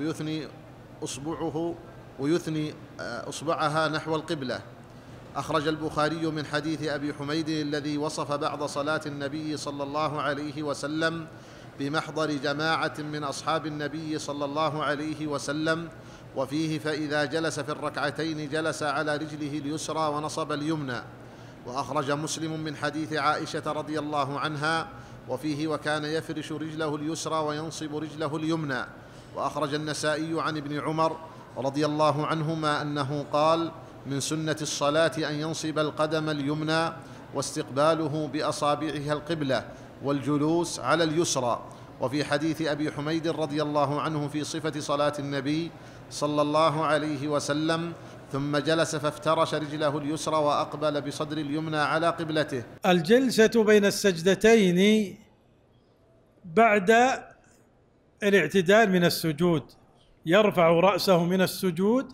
ويثني أصبعها نحو القبلة. أخرج البخاري من حديث أبي حميد الذي وصف بعض صلاة النبي صلى الله عليه وسلم بمحضر جماعة من أصحاب النبي صلى الله عليه وسلم، وفيه: فإذا جلس في الركعتين جلس على رجله اليسرى ونصب اليمنى. وأخرج مسلم من حديث عائشة رضي الله عنها، وفيه: وكان يفرش رجله اليسرى وينصب رجله اليمنى. وأخرج النسائي عن ابن عمر رضي الله عنهما أنه قال: من سنة الصلاة أن ينصب القدم اليمنى واستقباله بأصابعها القبلة والجلوس على اليسرى. وفي حديث أبي حميد رضي الله عنه في صفة صلاة النبي صلى الله عليه وسلم: ثم جلس فافترش رجله اليسرى وأقبل بصدر اليمنى على قبلته. الجلسة بين السجدتين بعد الاعتدال من السجود، يرفع رأسه من السجود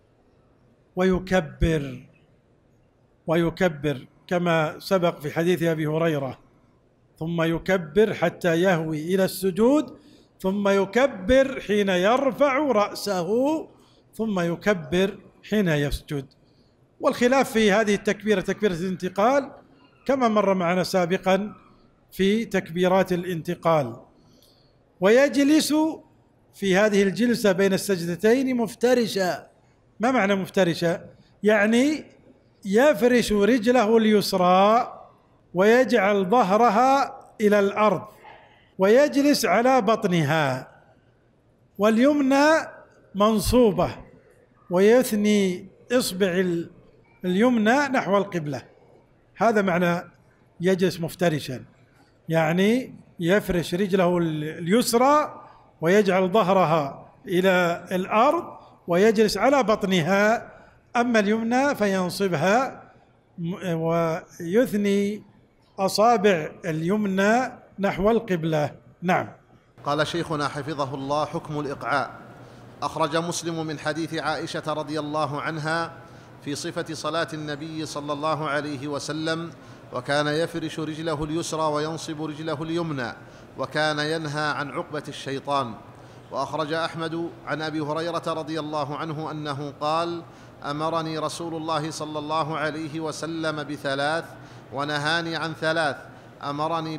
ويكبر كما سبق في حديث أبي هريرة، ثم يكبر حتى يهوي إلى السجود، ثم يكبر حين يرفع رأسه، ثم يكبر حين يسجد. والخلاف في هذه التكبيرة، تكبيرة الانتقال، كما مر معنا سابقا في تكبيرات الانتقال. ويجلس في هذه الجلسة بين السجدتين مفترشا. ما معنى مفترشا؟ يعني يفرش رجله اليسرى ويجعل ظهرها إلى الأرض ويجلس على بطنها، واليمنى منصوبة، ويثني إصبع اليمنى نحو القبلة. هذا معنى يجلس مفترشا، يعني يفرش رجله اليسرى ويجعل ظهرها إلى الأرض ويجلس على بطنها، أما اليمنى فينصبها ويثني أصابع اليمنى نحو القبلة. نعم. قال شيخنا حفظه الله: حكم الإقعاء. أخرج مسلم من حديث عائشة رضي الله عنها في صفة صلاة النبي صلى الله عليه وسلم: وكان يفرش رجله اليسرى وينصب رجله اليمنى، وكان ينهى عن عقبة الشيطان. وأخرج أحمد عن أبي هريرة رضي الله عنه أنه قال: أمرني رسول الله صلى الله عليه وسلم بثلاث ونهاني عن ثلاث: أمرني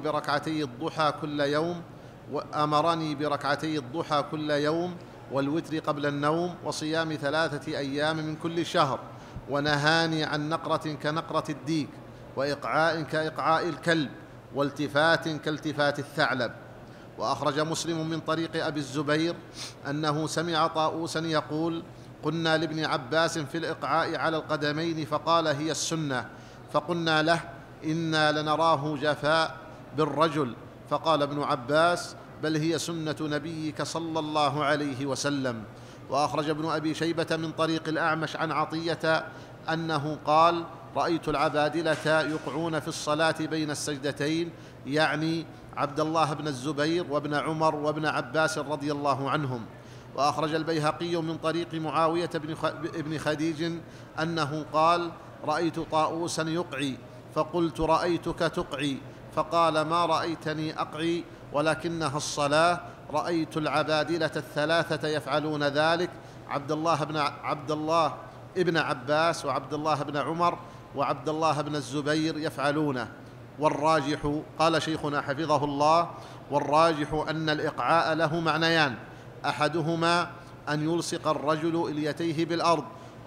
بركعتي الضحى كل يوم والوتر قبل النوم وصيام 3 أيام من كل شهر، ونهاني عن نقرة كنقرة الديك، وإقعاء كإقعاء الكلب، والتفات كالتفات الثعلب. وأخرج مسلم من طريق أبي الزبير أنه سمع طاووسا يقول: قلنا لابن عباس في الإقعاء على القدمين فقال: هي السنة. فقلنا له: إنا لنراه جفاء بالرجل. فقال ابن عباس: بل هي سنة نبيك صلى الله عليه وسلم. وأخرج ابن أبي شيبة من طريق الأعمش عن عطية أنه قال: رأيت العبادلة يقعون في الصلاة بين السجدتين، يعني عبد الله بن الزبير وابن عمر وابن عباس رضي الله عنهم. وأخرج البيهقي من طريق معاوية بن خديج أنه قال: رأيت طاووسا يقعي، فقلت: رأيتك تقعي، فقال: ما رأيتني أقعي ولكنها الصلاة، رأيت العبادلة الثلاثة يفعلون ذلك: عبد الله ابن عباس وعبد الله بن عمر وعبد الله بن الزبير يفعلونه. والراجح، قال شيخنا حفظه الله: والراجح أن الإقعاء له معنيان: أحدهما أن يلصق الرجل إليتيه بالأرض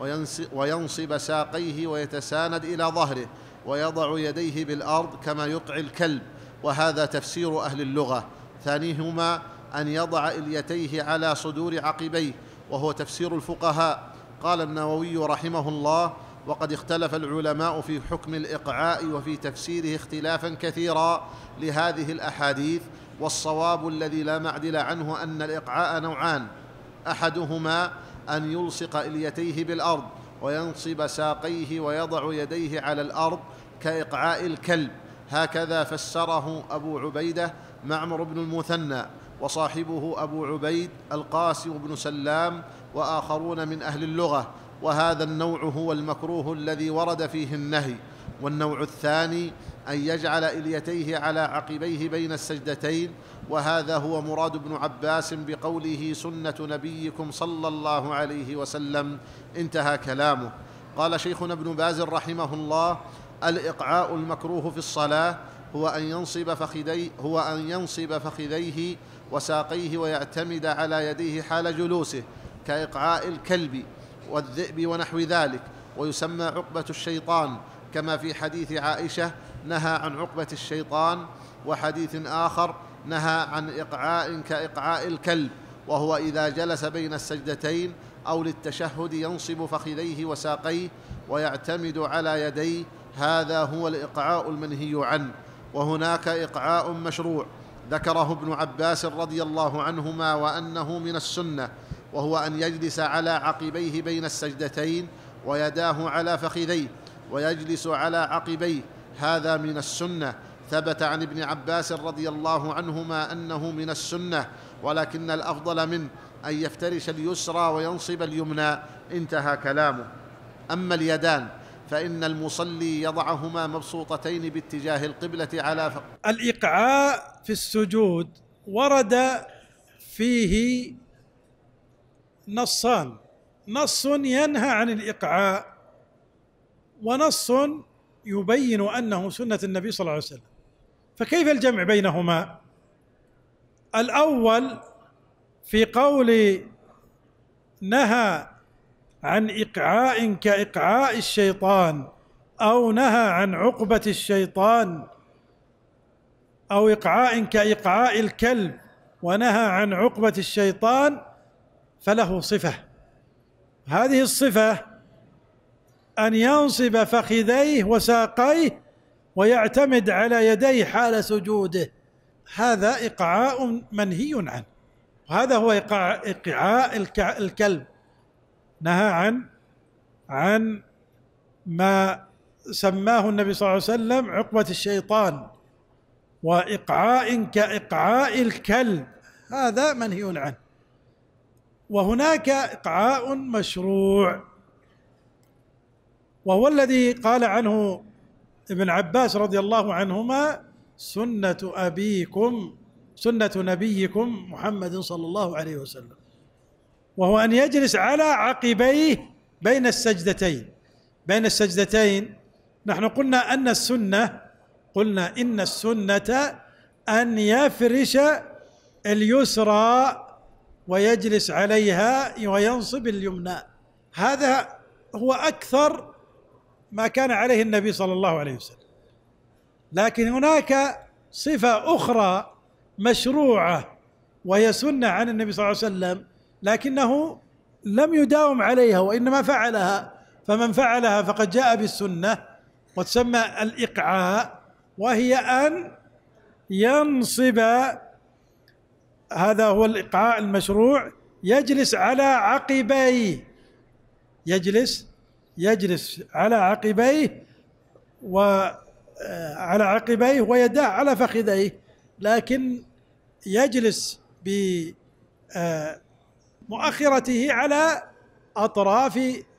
وينصب ساقيه ويتساند إلى ظهره ويضع يديه بالأرض كما يقعي الكلب، وهذا تفسير أهل اللغة. ثانيهما أن يضع إليتيه على صدور عقبيه، وهو تفسير الفقهاء. قال النووي رحمه الله: وقد اختلف العلماء في حكم الإقعاء وفي تفسيره اختلافا كثيرا لهذه الأحاديث، والصواب الذي لا معدل عنه أن الإقعاء نوعان: أحدهما أن يلصق إليتيه بالأرض وينصب ساقيه ويضع يديه على الأرض كإقعاء الكلب، هكذا فسره أبو عبيدة معمر بن المثنى، وصاحبه أبو عبيد القاسم بن سلام، وآخرون من أهل اللغة. وهذا النوع هو المكروه الذي ورد فيه النهي. والنوع الثاني أن يجعل إليتيه على عقبيه بين السجدتين، وهذا هو مراد ابن عباس بقوله: سنة نبيكم صلى الله عليه وسلم. انتهى كلامه. قال شيخنا ابن باز رحمه الله: الإقعاء المكروه في الصلاة هو أن ينصب فخذيه وساقيه ويعتمد على يديه حال جلوسه كإقعاء الكلب والذئب ونحو ذلك، ويسمى عقبة الشيطان، كما في حديث عائشة نهى عن عقبة الشيطان، وحديث آخر نهى عن إقعاء كإقعاء الكلب، وهو إذا جلس بين السجدتين أو للتشهد ينصب فخذيه وساقيه ويعتمد على يديه، هذا هو الإقعاء المنهي عنه. وهناك إقعاء مشروع ذكره ابن عباس رضي الله عنهما وأنه من السنة، وهو أن يجلس على عقبيه بين السجدتين ويداه على فخذيه ويجلس على عقبيه، هذا من السنة. ثبت عن ابن عباس رضي الله عنهما أنه من السنة، ولكن الأفضل منه أن يفترش اليسرى وينصب اليمنى. انتهى كلامه. أما اليدان فإن المصلي يضعهما مبسوطتين باتجاه القبلة على الإقعاء في السجود ورد فيه نصان: نص ينهى عن الإقعاء، ونص يبين أنه سنة النبي صلى الله عليه وسلم. فكيف الجمع بينهما؟ الأول في قول نهى عن إقعاء كإقعاء الشيطان، أو نهى عن عقبة الشيطان، أو إقعاء كإقعاء الكلب، ونهى عن عقبة الشيطان، فله صفة. هذه الصفة أن ينصب فخذيه وساقيه ويعتمد على يديه حال سجوده، هذا إقعاء منهي عنه. هذا هو إقعاء الكلب، نهى عن ما سماه النبي صلى الله عليه وسلم عقبة الشيطان، وإقعاء كإقعاء الكلب، هذا منهي عنه. وهناك إقعاء مشروع، وهو الذي قال عنه ابن عباس رضي الله عنهما: سنة نبيكم محمد صلى الله عليه وسلم، وهو أن يجلس على عقبيه بين السجدتين. نحن قلنا إن السنة أن يفرش اليسرى ويجلس عليها وينصب اليمنى، هذا هو أكثر ما كان عليه النبي صلى الله عليه وسلم. لكن هناك صفة أخرى مشروعة وهي سنة عن النبي صلى الله عليه وسلم، لكنه لم يداوم عليها وإنما فعلها، فمن فعلها فقد جاء بالسنة، وتسمى الإقعاء، وهي أن ينصب، هذا هو الإقعاء المشروع، يجلس على عقبيه، يجلس على عقبيه ويداه على فخذيه، لكن يجلس بمؤخرته على أطراف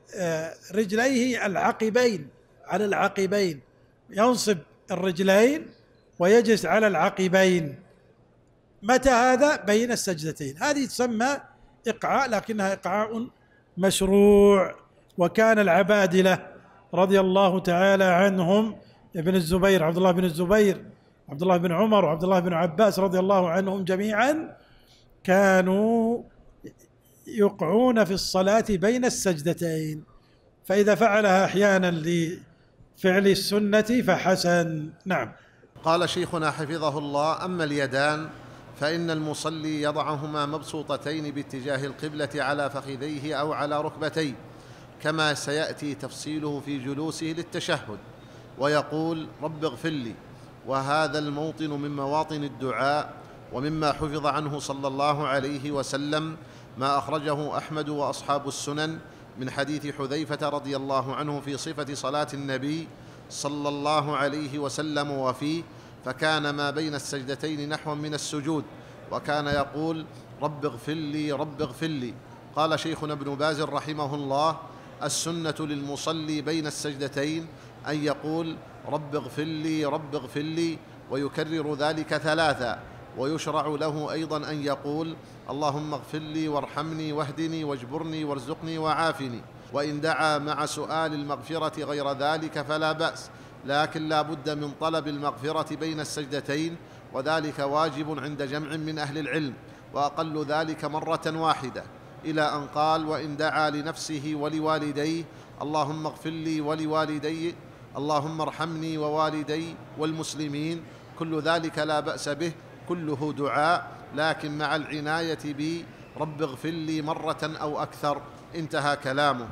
رجليه على العقبين، ينصب الرجلين ويجلس على العقبين. متى هذا؟ بين السجدتين. هذه تسمى إقعاء، لكنها إقعاء مشروع. وكان العبادلة رضي الله تعالى عنهم، ابن الزبير، عبد الله بن الزبير، عبد الله بن عمر، وعبد الله بن عباس رضي الله عنهم جميعا، كانوا يقعون في الصلاة بين السجدتين، فإذا فعلها أحيانا لفعل السنة فحسن. نعم. قال شيخنا حفظه الله: أما اليدان فإن المصلي يضعهما مبسوطتين باتجاه القبلة على فخذيه أو على ركبتيه، كما سيأتي تفصيله في جلوسه للتشهد، ويقول: رب اغفر لي. وهذا الموطن من مواطن الدعاء، ومما حفظ عنه صلى الله عليه وسلم ما أخرجه أحمد وأصحاب السنن من حديث حذيفة رضي الله عنه في صفة صلاة النبي صلى الله عليه وسلم وفيه: فكان ما بين السجدتين نحو من السجود، وكان يقول: رب اغفر لي، رب اغفر لي. قال شيخنا ابن باز رحمه الله: السنة للمصلي بين السجدتين أن يقول: رب اغفر لي، رب اغفر لي، ويكرر ذلك 3. ويشرع له أيضا أن يقول: اللهم اغفر لي وارحمني واهدني واجبرني وارزقني وعافني. وإن دعا مع سؤال المغفرة غير ذلك فلا بأس، لكن لا بد من طلب المغفرة بين السجدتين، وذلك واجب عند جمع من أهل العلم، وأقل ذلك مرة واحدة، إلى أن قال: وإن دعا لنفسه ولوالديه: اللهم اغفر لي ولوالدي، اللهم ارحمني ووالدي والمسلمين. كل ذلك لا بأس به، كله دعاء، لكن مع العناية بي رب اغفر لي مرة أو أكثر. انتهى كلامه.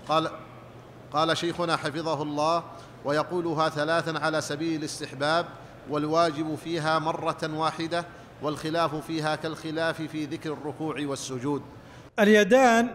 قال شيخنا حفظه الله: ويقولها 3 على سبيل الاستحباب، والواجب فيها مرة واحدة، والخلاف فيها كالخلاف في ذكر الركوع والسجود. اليدان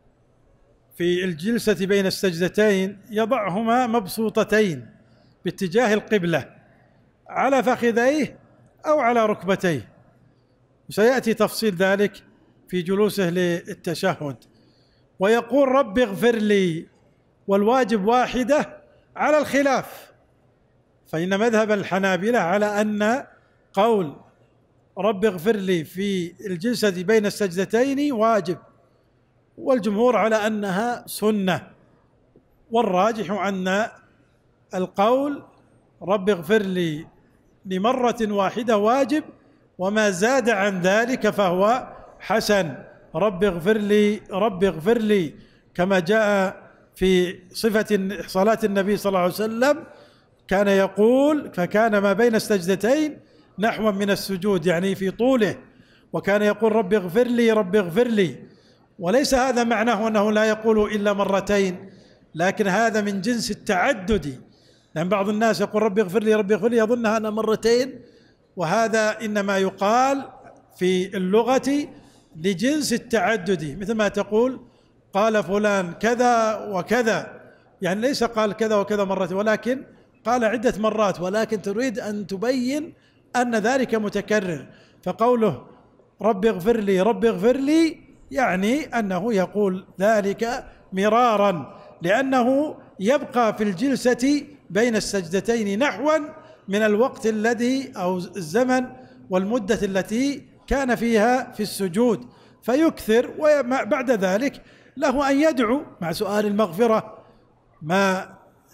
في الجلسة بين السجدتين يضعهما مبسوطتين باتجاه القبلة على فخذيه أو على ركبتيه، وسيأتي تفصيل ذلك في جلوسه للتشهد. ويقول: رب اغفر لي، والواجب واحدة على الخلاف، فإن مذهب الحنابلة على أن قول رب اغفر لي في الجلسة بين السجدتين واجب، والجمهور على أنها سنة، والراجح أن القول رب اغفر لي لمرة واحدة واجب، وما زاد عن ذلك فهو حسن. رب اغفر لي رب اغفر لي، كما جاء في صفة صلاة النبي صلى الله عليه وسلم كان يقول: فكان ما بين السجدتين نحو من السجود، يعني في طوله، وكان يقول: رب اغفر لي رب اغفر لي. وليس هذا معناه أنه لا يقول إلا مرتين، لكن هذا من جنس التعدد، لأن بعض الناس يقول رب اغفر لي رب اغفر لي يظنها أنا مرتين، وهذا إنما يقال في اللغة لجنس التعدد، مثل ما تقول قال فلان كذا وكذا، يعني ليس قال كذا وكذا مرة، ولكن قال عدة مرات، ولكن تريد أن تبين أن ذلك متكرر. فقوله رب اغفر لي رب اغفر لي يعني أنه يقول ذلك مرارا، لأنه يبقى في الجلسة بين السجدتين نحوا من الوقت الذي أو الزمن والمدة التي كان فيها في السجود، فيكثر. وبعد ذلك له أن يدعو مع سؤال المغفرة ما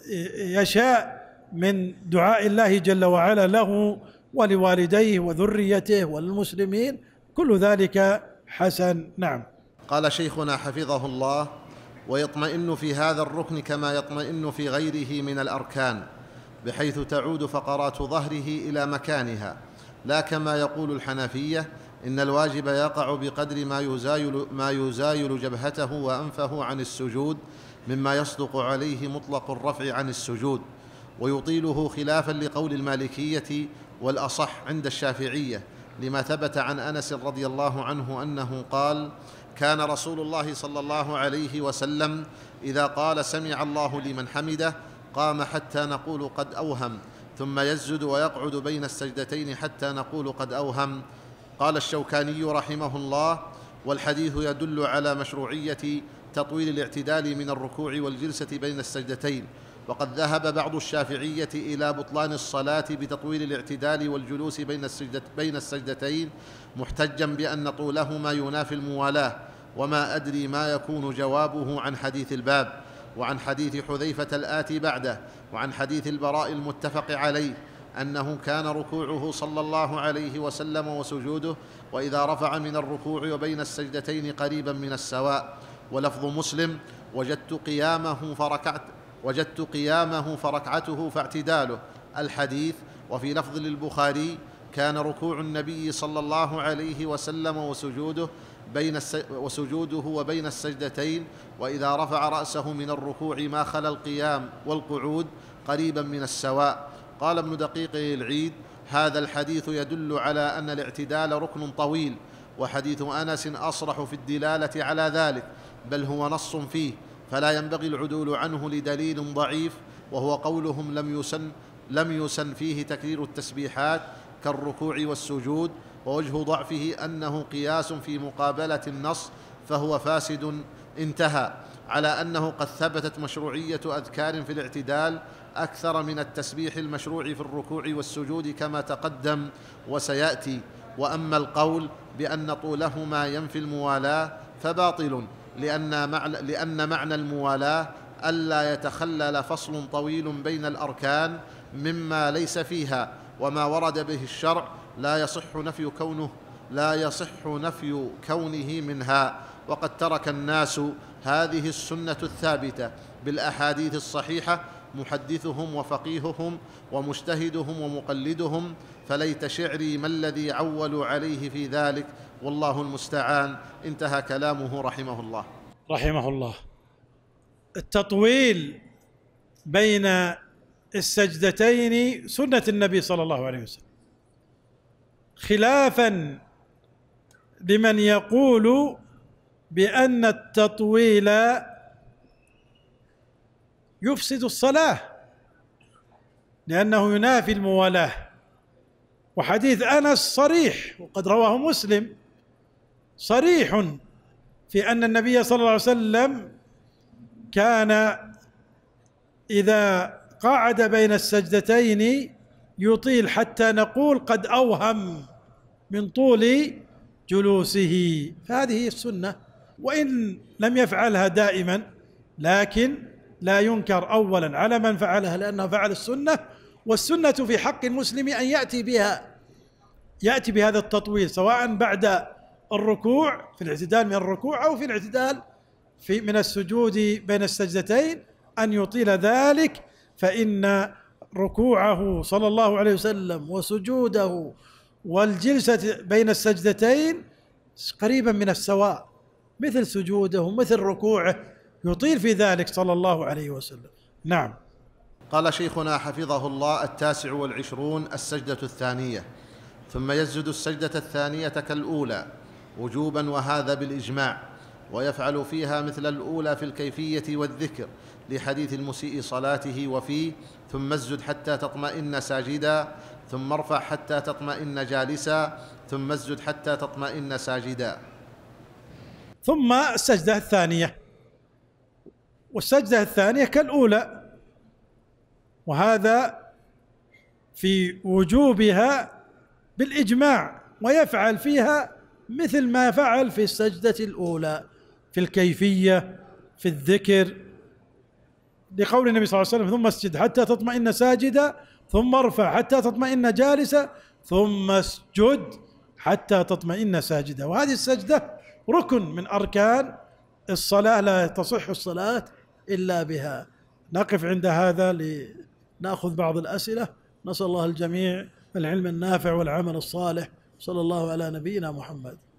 يشاء من دعاء الله جل وعلا له ولوالديه وذريته والمسلمين، كل ذلك حسن. نعم. قال شيخنا حفظه الله: ويطمئن في هذا الركن كما يطمئن في غيره من الأركان، بحيث تعود فقرات ظهره إلى مكانها، لا كما يقول الحنفية إن الواجب يقع بقدر ما يزايل جبهته وأنفه عن السجود، مما يصدق عليه مطلق الرفع عن السجود، ويطيله خلافا لقول المالكية والأصح عند الشافعية، لما ثبت عن أنس رضي الله عنه أنه قال: كان رسول الله صلى الله عليه وسلم إذا قال سمع الله لمن حمده قام حتى نقول قد أوهم، ثم يسجد ويقعد بين السجدتين حتى نقول قد أوهم. قال الشوكاني رحمه الله: والحديث يدل على مشروعية تطويل الاعتدال من الركوع والجلسة بين السجدتين، وقد ذهب بعض الشافعية إلى بطلان الصلاة بتطويل الاعتدال والجلوس بين السجدتين، محتجا بأن طولهما ينافي الموالاة، وما أدري ما يكون جوابه عن حديث الباب، وعن حديث حذيفة الآتي بعده، وعن حديث البراء المتفق عليه أنه كان ركوعه صلى الله عليه وسلم وسجوده وإذا رفع من الركوع وبين السجدتين قريبا من السواء. ولفظ مسلم: وجدت قيامه فركعته فاعتداله الحديث. وفي لفظ للبخاري: كان ركوع النبي صلى الله عليه وسلم وسجوده وبين السجدتين وإذا رفع رأسه من الركوع ما خلا القيام والقعود قريبا من السواء. قال ابن دقيق العيد: هذا الحديث يدل على أن الاعتدال ركن طويل، وحديث أنس أصرح في الدلالة على ذلك، بل هو نص فيه، فلا ينبغي العدول عنه لدليل ضعيف، وهو قولهم لم يسن فيه تكرير التسبيحات كالركوع والسجود، ووجه ضعفه أنه قياس في مقابلة النص فهو فاسد. انتهى. على أنه قد ثبتت مشروعية أذكار في الاعتدال أكثر من التسبيح المشروع في الركوع والسجود كما تقدم وسيأتي. وأما القول بأن طولهما ينفي الموالاة فباطل، لأن معنى الموالاة ألا يتخلل فصل طويل بين الأركان مما ليس فيها، وما ورد به الشرع لا يصح نفي كونه منها. وقد ترك الناس هذه السنة الثابتة بالأحاديث الصحيحة محدثهم وفقيههم ومجتهدهم ومقلدهم، فليت شعري ما الذي عولوا عليه في ذلك، والله المستعان. انتهى كلامه رحمه الله. رحمه الله. التطويل بين السجدتين سنة النبي صلى الله عليه وسلم، خلافا لمن يقول بأن التطويل يفسد الصلاة لأنه ينافي الموالاة. وحديث أنس صريح، وقد رواه مسلم، صريح في أن النبي صلى الله عليه وسلم كان إذا قعد بين السجدتين يطيل حتى نقول قد أوهم من طول جلوسه. فهذه السنة، وإن لم يفعلها دائما، لكن لا ينكر أولا على من فعلها لأنه فعل السنة، والسنة في حق المسلم أن يأتي بهذا التطويل، سواء بعد الركوع في الاعتدال من الركوع أو في الاعتدال من السجود بين السجدتين، أن يطيل ذلك، فإن ركوعه صلى الله عليه وسلم وسجوده والجلسة بين السجدتين قريبا من السواء، مثل سجوده ومثل ركوعه، يطيل في ذلك صلى الله عليه وسلم. نعم. قال شيخنا حفظه الله: 29 السجدة الثانية، ثم يسجد السجدة الثانية كالأولى وجوبا، وهذا بالإجماع، ويفعل فيها مثل الأولى في الكيفية والذكر، لحديث المسيء صلاته وفيه: ثم اسجد حتى تطمئن ساجدا، ثم ارفع حتى تطمئن جالسا، ثم اسجد حتى تطمئن ساجدا. ثم السجدة الثانية، والسجدة الثانية كالأولى، وهذا في وجوبها بالإجماع، ويفعل فيها مثل ما فعل في السجدة الأولى في الكيفية في الذكر، لقول النبي صلى الله عليه وسلم: ثم اسجد حتى تطمئن ساجدا، ثم ارفع حتى تطمئن جالسا، ثم اسجد حتى تطمئن ساجدا. وهذه السجدة ركن من أركان الصلاة، لا تصح الصلاة إلا بها. نقف عند هذا لنأخذ بعض الأسئلة. نسأل الله الجميع العلم النافع والعمل الصالح. صلى الله على نبينا محمد.